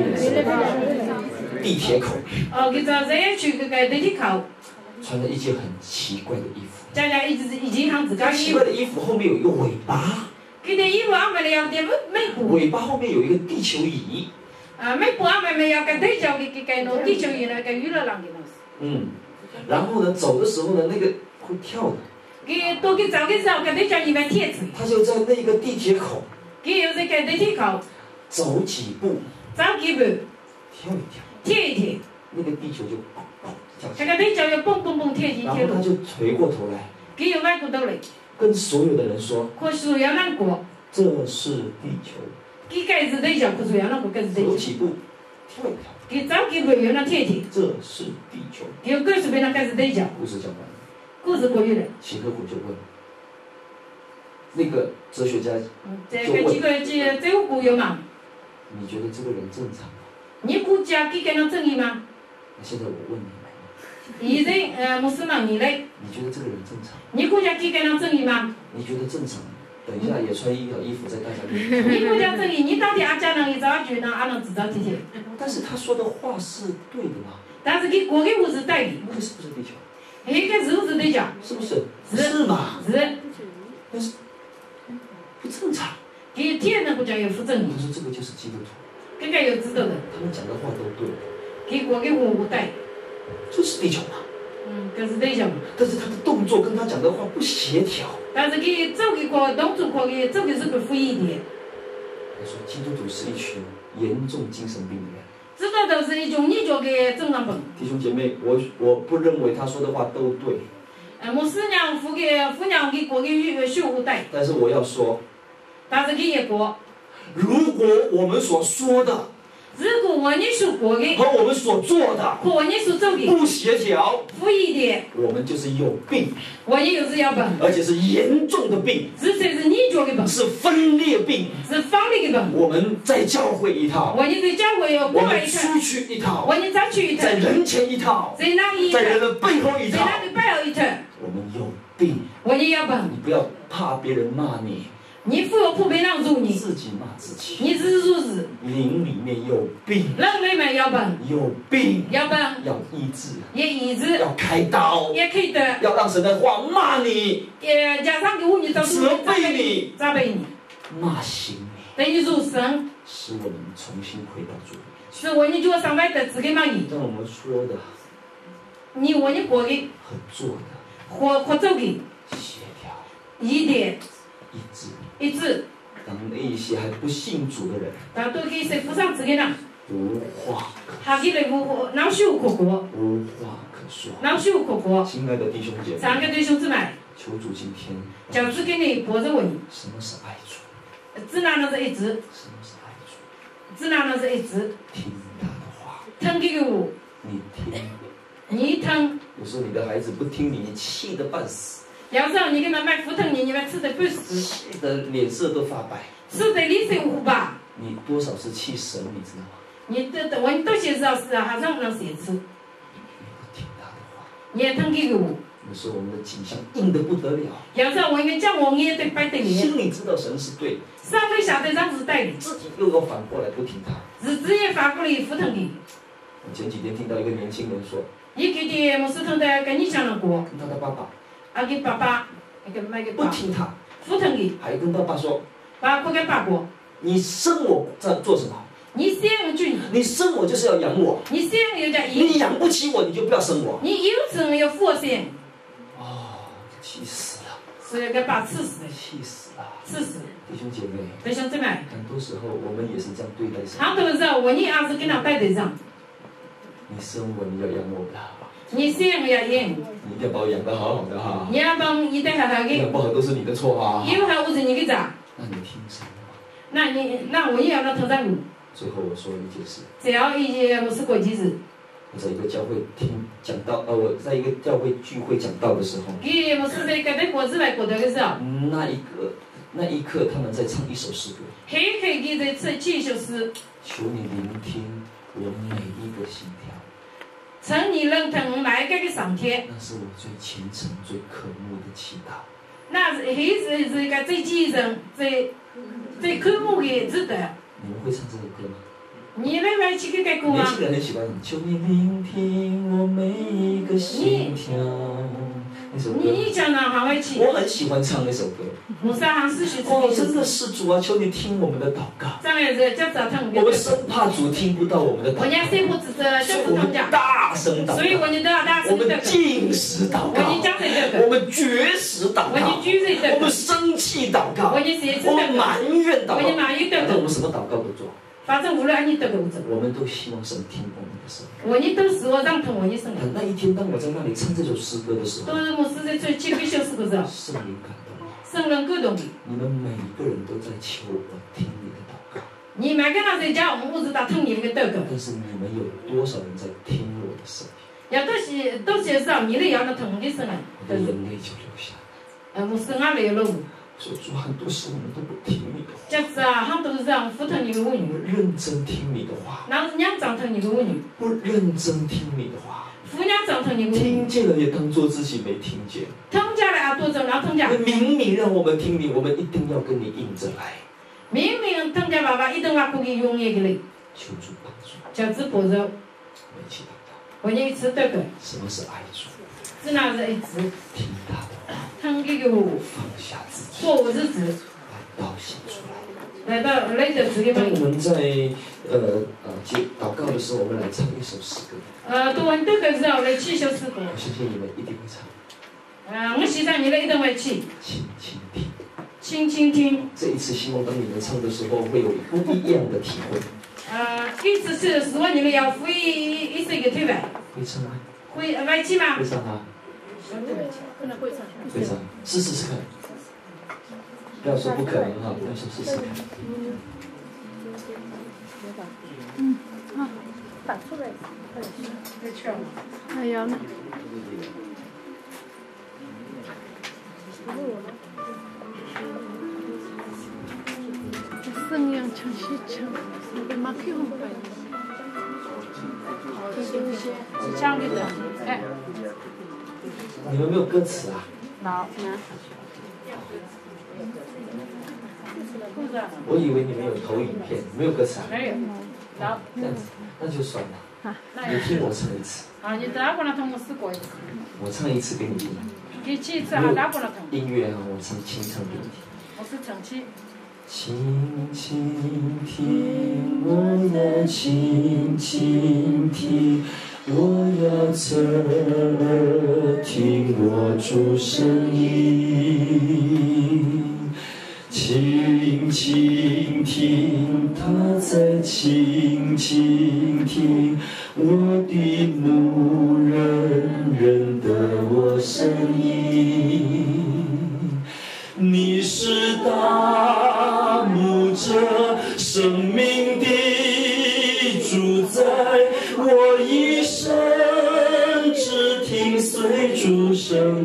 地鐵口。 哦，佢就十一區嗰個地鐵口。 穿了一件很奇怪的衣服。 加加一直一件很自家的衣服。 奇怪的衣服後面有一個尾巴。 佢的衣服後面有點尾部。 尾巴後面有一個地球儀。 啊，尾部後面咪有個地球嘅嘅嘅喏，地球儀咧個娛樂人嘅喏。 嗯，然後呢，走的時候呢，那個會跳的。 佢到佢走嘅時候，個地球儀咪跳住。 他就在那個地鐵口。 佢又在個地鐵口。 走幾步。 走幾步。 跳一跳。 跳一跳。 那個地球就砰砰跳起來。 這個地球就砰砰砰跳起。 然後他就垂過頭來。 佢又歪過頭嚟。 跟所有的人說。 和所有人講。 這是地球。 佢計是地球，和所有人講計是地球。 走幾步。跳一跳。 佢走幾步有人跳一跳。 這是地球。 佢告訴別人計是地球。 故事講完了。 故事過完了。 齊克果就問，那個哲學家就問，這個幾個這這個古有嘛？ 你覺得這個人正常嗎？ 你估計佢跟他正義嗎？ 那現在我問你們， 現在呃，穆斯林你嘞？ 你覺得這個人正常？ 你估計佢跟他正義嗎？ 你覺得正常？等一下也穿一條衣服在大家面前。 你估計正義？你到底阿家人一早就能阿能知道這些？ 但是他說的話是對的嗎？ 但是佢講嘅話是對的。 那個是不是地球？ 那個是不是地球？ 是不是？ 是。 是嘛？ 是。 但是不正常。 佢天然不講有不正義。 他說這個就是基督徒。 這個有知道的。 他們講的話都對。 佢講嘅話不對。 這是地球嘛？ 嗯，這是地球嘛。 但是他的動作跟他講的話不協調。 但是佢做嘅個動作個嘅做嘅是不符一點。 他說基督徒是一群嚴重精神病的人。 知道都是一種嚴重嘅精神病。 弟兄姐妹，我我不認為他說的話都對。 呃，我是娘夫嘅夫娘嘅過嘅說不對。 但是我要說。 但是佢也過。 如果我們所說的。 如果我你所過嘅和我們所做的和我你所做嘅不協調， 不一點， 我們就是有病， 我也有是有病， 而且是嚴重的病， 是這是你做嘅病， 是分裂病， 是分裂嘅病。 我們在教會一套， 我你在教會有我們出去一套， 我你再去一套， 在人前一套， 在那一套， 在人的背後一套， 在那裡背後一套， 我們有病， 我也有病。 你不要怕別人罵你。 你不要怕別人辱你， 自己罵自己。 你自己辱自。 靈裡面有病， 人裡面有病， 有病， 有病， 要醫治， 也醫治， 要開刀， 也開刀， 要讓神的話罵你， 也加上給我你責備你， 責備你， 罵醒你， 等於說神， 使我們重新回到主裡面。 是我你就上來的只給罵你， 讓我們說的， 你我你過嘅， 和做的， 和和做嘅， 協調， 一點， 一致。 一致， 讓那一些還不信主的人， 但對佢是服上主嘅人， 无话可哈吉的无老朽可过， 无话可说。 老朽可过。 亲爱的弟兄姐妹， 三个弟兄姊妹， 求主今天， 求主给你拨着问， 什么是爱主？ 只拿那是一字， 什么是爱主？ 只拿那是一字， 听他的话， 听这个话， 你听。 你听。 有时候你的孩子不听你，你气得半死。 有时候你给他买不疼你，你们吃的不死， 气得脸色都发白， 吃的脸色无白。 你多少是气神，你知道吗？ 你的我你都写知道是啊，还让不让谁吃？ 你不听他的话， 你也听这个话。 有时候我们的景象硬得不得了。 有时候我应该讲我也对摆对脸， 心里知道神是对的， 上头晓得让是对的， 自己又要反过来不听他。 日子也反过来不疼你。 我前几天听到一个年轻人说， 伊给的牧师同的跟你讲了过， 跟他的爸爸， 啊给爸爸，那个那个不听他， 不疼你， 还跟爸爸说， 爸不跟爸过， 你生我在做什么？ 你生就你生我就是要养我， 你生有点你养不起我，你就不要生我。 你有生有福生。 哦，气死了！ 是要给爸气死的， 气死了！ 气死！ 弟兄姐妹， 弟兄姊妹， 很多时候我们也是这样对待神。 很多时候我你也是跟他对对上。 你生我，你要养我的。 你生我要养， 你一定要把我养得好好的哈。 你要帮一定好好的。 养不好都是你的错啊。 以后还不是你的责。 那你听神的话。 那你那我也要让他在路。 最后我说一件事。 只要一我是过几日。 我在一个教会听讲到，呃，我在一个教会聚会讲到的时候。 给我是在跟在国之外过的时候。 那一个那一刻，他们在唱一首诗歌。 黑黑的在唱一首诗。 求你聆听我每一个心跳。 趁你认同每个的上天。 那是我最虔诚、最渴慕的祈祷。 那是黑是是一个最虔诚、最最渴慕的值得。 你们会唱这首歌吗？ 你们会去给改歌吗？ 年轻人很喜欢。求你聆听我每一个心跳。那首歌。 你你讲的好会去。 我很喜欢唱那首歌。 我上行是学哦，真的是主啊，求你听我们的祷告。 这样子叫早上。 我们生怕主听不到我们的祷告。 我家生不只是就不同讲。 大声祷告。 所以我们都要大声祷告。 我们禁食祷告。 我们讲这个。 我们绝食祷告。 我们绝食祷告。 我们生气祷告。 我们写字祷告。 我们埋怨祷告。 我们埋怨祷告。 我们什么祷告都做。 反正无论你祷告怎么。 我们都希望神听我们的声音。 我你都是我让同我一生。 那一天，当我在那里唱这首诗歌的时候， 都是牧师在做七个小时的时候， 圣灵感动我。 圣灵感动你。 你们每一个人都在求我听你的祷告。 你每个人在讲，我不知道听你那个祷告。 但是你们有多少人在听我的声音？ 要都是都是少，你的要的听的声音。 我的眼泪就流下来。 呃，牧师俺流了。 说主，很多时候我们都不听你的话。 就是啊，很多时候不听你的话语。 不认真听你的话。 那是娘长听你的话语。 不认真听你的话。 夫娘长听你的话语。 听见了也当做自己没听见。 听见了啊，多走，然后听见。 明明让我们听你，我们一定要跟你硬着来。 明明听见爸爸，一定要跟你永远的来。 求主帮助。 求主保佑。 我一起祷告。 我一次祷告。 什么是爱主？ 只那是一次。 听他的话。 听这个话。 放下自己。 做我自己。 把道写出来。 来到来到这个。 当我们在呃呃结祷告的时候，我们来唱一首诗歌。 呃，读完祷告之后来起一首诗歌。 我相信你们一定会唱。 呃，我希望你们一定会起。 请倾听。 请倾听。 这一次希望当你们唱的时候，会有不一样的体会。 呃，一次是希望你们要会一一些个体会。 会唱吗？ 会会起吗？ 会唱啊。 可能会唱。 会唱，试试试看。不要说不可能哈，要说试试看。 嗯，好，打出来。还有呢。声音唱西唱，那个马克龙快。 是唱的的，哎。 你们没有歌词啊？ 老呢。 我以为你们有投影片，没有歌词啊？ 没有。好。 这样子，那就算了。你听我唱一次。 啊，你打过来听我试过一次。 我唱一次给你听。 第七次还打过来听。 音乐啊，我唱清唱给你听。 我是唱起。 轻轻听，我要轻轻听，我要侧耳听我主声音。轻轻轻听，他在轻轻听我的牧人认得我声音。你是大牧者，生命的主宰，我一生只听随主声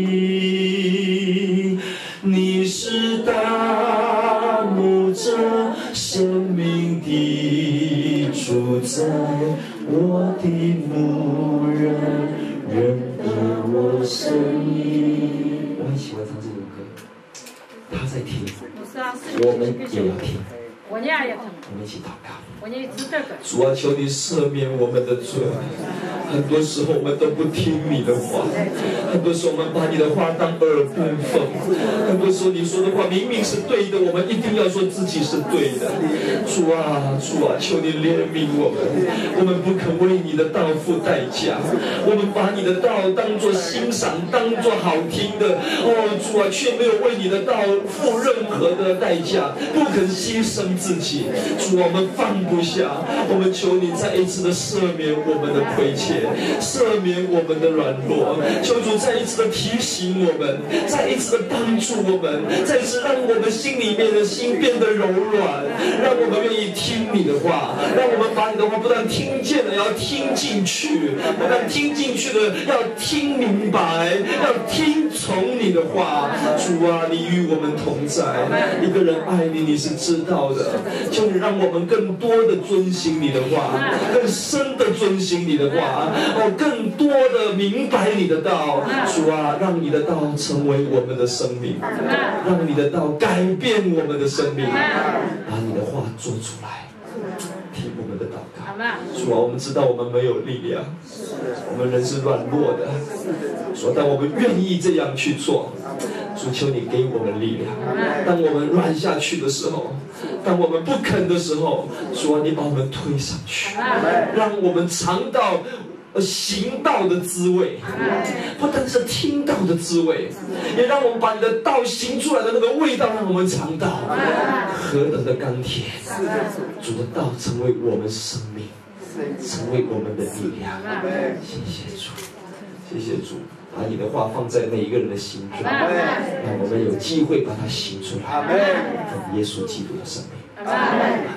音。你是大牧者，生命的主宰，我的牧人认得我声音。我很喜欢唱这首歌，他在听，我们也要听。我们一起祷告。主啊，求你赦免我们的罪。很多时候我们都不听你的话，很多时候我们把你的话当耳边风，很多时候你说的话明明是对的，我们一定要说自己是对的。主啊，主啊，求你怜悯我们，我们不肯为你的道付代价，我们把你的道当作欣赏，当作好听的，哦，主啊，却没有为你的道付任何的代价，不肯牺牲自己。主啊，我们放不下，我们求你再一次的赦免我们的亏欠，赦免我们的软弱，求主再一次的提醒我们，再一次的帮助我们，再次让我们心里面的心变得柔软，让我们愿意听你的话，让我们把你的话不但听见了，要听进去，不但听进去了，要听明白，要听从你的话。主啊，你与我们同在，一个人爱你，你是知道的，求你让我们更多的遵行你的话，更深的遵行你的话，哦，更多的明白你的道。主啊，让你的道成为我们的生命，让你的道改变我们的生命，把你的话做出来，听我们的祷告。主啊，我们知道我们没有力量，我们人是软弱的，主啊，但我们愿意这样去做。主，求你给我们力量，当我们软下去的时候，当我们不肯的时候，主啊，你把我们推上去，让我们尝到行道的滋味，不但是听到的滋味，也让我们把你的道行出来的那个味道让我们尝到，何等的甘甜。主的道成为我们生命，成为我们的力量。谢谢主，谢谢主，把你的话放在每一个人的心中，让我们有机会把它行出来，奉耶稣基督的生命。